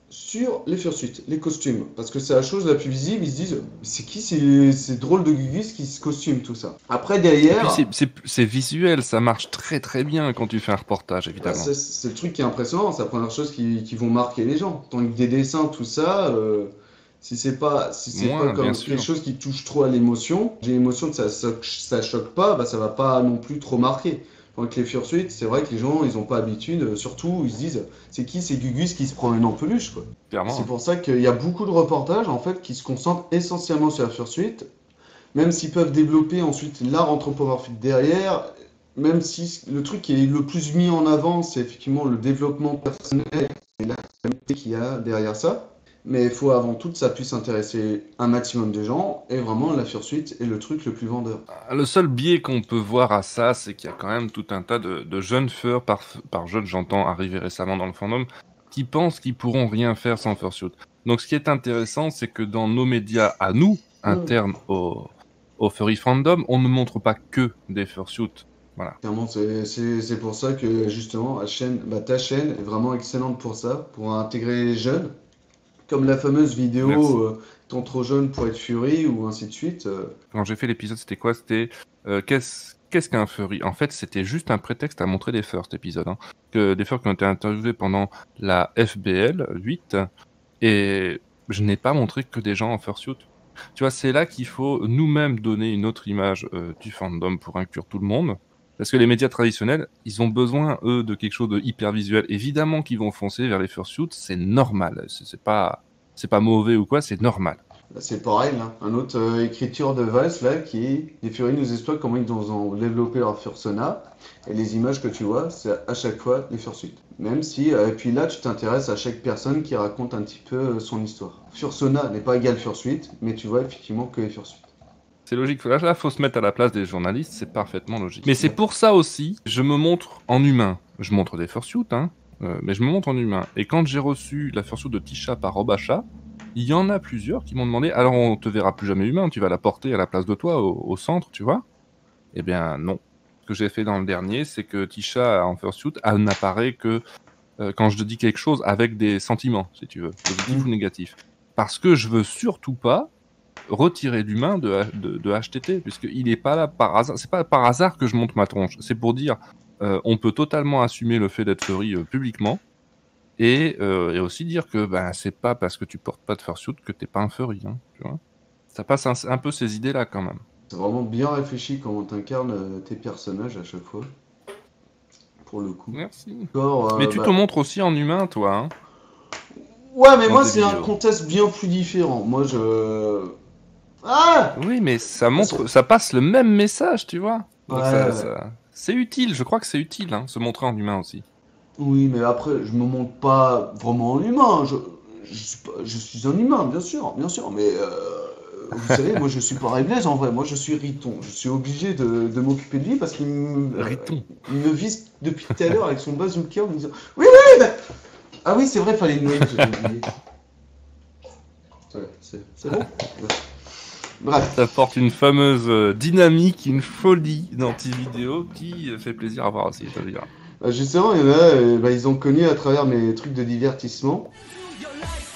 sur les fursuits, les costumes. Parce que c'est la chose la plus visible, ils se disent, c'est qui ces, ces drôles de gugus qui se costument, tout ça. Après, Et puis derrière, c'est- c'est c'est visuel, ça marche très très bien quand tu fais un reportage, bah, évidemment. c'est c'est le truc qui est impressionnant, c'est la première chose qui, qui vont marquer les gens. Tandis que des dessins, tout ça, euh, si c'est pas, si c'est pas Moins, comme bien quelque sûr. chose qui touche trop à l'émotion, j'ai l'émotion que ça, ça, ça choque pas, bah, ça va pas non plus trop marquer. Tandis que les fursuits, c'est vrai que les gens, ils ont pas habitude, euh, surtout, ils se disent, c'est qui ces gugus qui se promènent en peluche, quoi. Clairement. C'est pour ça qu'il y a beaucoup de reportages, en fait, qui se concentrent essentiellement sur la fursuit, même s'ils peuvent développer ensuite l'art anthropomorphique derrière, même si le truc qui est le plus mis en avant, c'est effectivement le développement personnel et la qualité qu'il y a derrière ça. Mais il faut avant tout que ça puisse intéresser un maximum de gens, et vraiment la fursuit est le truc le plus vendeur. Le seul biais qu'on peut voir à ça, c'est qu'il y a quand même tout un tas de, de jeunes furs, par, par jeunes j'entends arriver récemment dans le fandom, qui pensent qu'ils pourront rien faire sans fursuit. Donc ce qui est intéressant, c'est que dans nos médias à nous, internes au, au furry fandom, on ne montre pas que des fursuits. Voilà. Clairement, c'est c'est- c'est pour ça que justement, la chaîne, bah, ta chaîne est vraiment excellente pour ça, pour intégrer les jeunes. Comme la fameuse Merci. vidéo euh, Tant trop jeune pour être Fury ou ainsi de suite. euh. Quand j'ai fait l'épisode, c'était quoi? C'était euh, qu'est-ce qu'est-ce qu'un furry? En fait, c'était juste un prétexte à montrer des furs, cet épisode. Hein. Que des furs qui ont été interviewés pendant la F B L huit, et je n'ai pas montré que des gens en fursuit. Tu vois, c'est là qu'il faut nous-mêmes donner une autre image euh, du fandom pour inclure tout le monde. Parce que les médias traditionnels, ils ont besoin, eux, de quelque chose de hyper visuel. Évidemment qu'ils vont foncer vers les fursuits, c'est normal. C'est c'est pas, c'est pas mauvais ou quoi, c'est normal. Là, c'est pareil, là. Un autre euh, écriture de Vice, là, qui est... Les Furies nous expliquent comment ils ont développé leur Fursona. Et les images que tu vois, c'est à chaque fois des Fursuites. Même si... euh, et puis là, tu t'intéresses à chaque personne qui raconte un petit peu euh, son histoire. Fursona n'est pas égal Fursuite, mais tu vois effectivement que les Fursuites. C'est logique. Là, il faut se mettre à la place des journalistes, c'est parfaitement logique. Mais c'est pour ça aussi, je me montre en humain. Je montre des fursuits, hein, euh, mais je me montre en humain. Et quand j'ai reçu la fursuit de Tisha par Robacha, il y en a plusieurs qui m'ont demandé, alors on te verra plus jamais humain, tu vas la porter à la place de toi, au, au centre, tu vois? Eh bien non. Ce que j'ai fait dans le dernier, c'est que Tisha en fursuit, elle n'apparaît que euh, quand je te dis quelque chose avec des sentiments, si tu veux, positifs ou négatifs. Parce que je veux surtout pas retirer l'humain de, de, de H T T, puisqu'il n'est pas là par hasard. C'est pas par hasard que je monte ma tronche. C'est pour dire, euh, on peut totalement assumer le fait d'être furry euh, publiquement, et, euh, et aussi dire que ben, c'est pas parce que tu portes pas de fursuit que t'es pas un furry, hein, tu vois. Ça passe un, un peu ces idées-là quand même. C'est vraiment bien réfléchi comment t'incarnes euh, tes personnages à chaque fois. Pour le coup. Merci. Encore, euh, mais tu bah... te montres aussi en humain, toi, hein. Ouais, mais dans moi c'est vidéos. un contexte bien plus différent. Moi je... Ah oui, mais ça montre, ça passe le même message, tu vois. Donc ouais, ça, ouais. ça... c'est utile, je crois que c'est utile, hein, se montrer en humain aussi. Oui, mais après, je me montre pas vraiment en humain. Je, je, suis, pas, je suis un humain, bien sûr, bien sûr. Mais euh, vous savez, moi, je suis pas Blaise en vrai. Moi, je suis Riton. Je suis obligé de, de m'occuper de lui parce qu'il me, Riton. il me vise depuis tout à l'heure avec son bazooka en me disant oui, oui, bah... ah oui, c'est vrai, fallait le nommer. J'ai oublié. Ouais, c'est c'est bon. Bref. Ça apporte une fameuse euh, dynamique, une folie dans tes vidéos qui euh, fait plaisir à voir aussi, je veux dire. Bah justement, il y en a, euh, bah, ils ont connu à travers mes trucs de divertissement.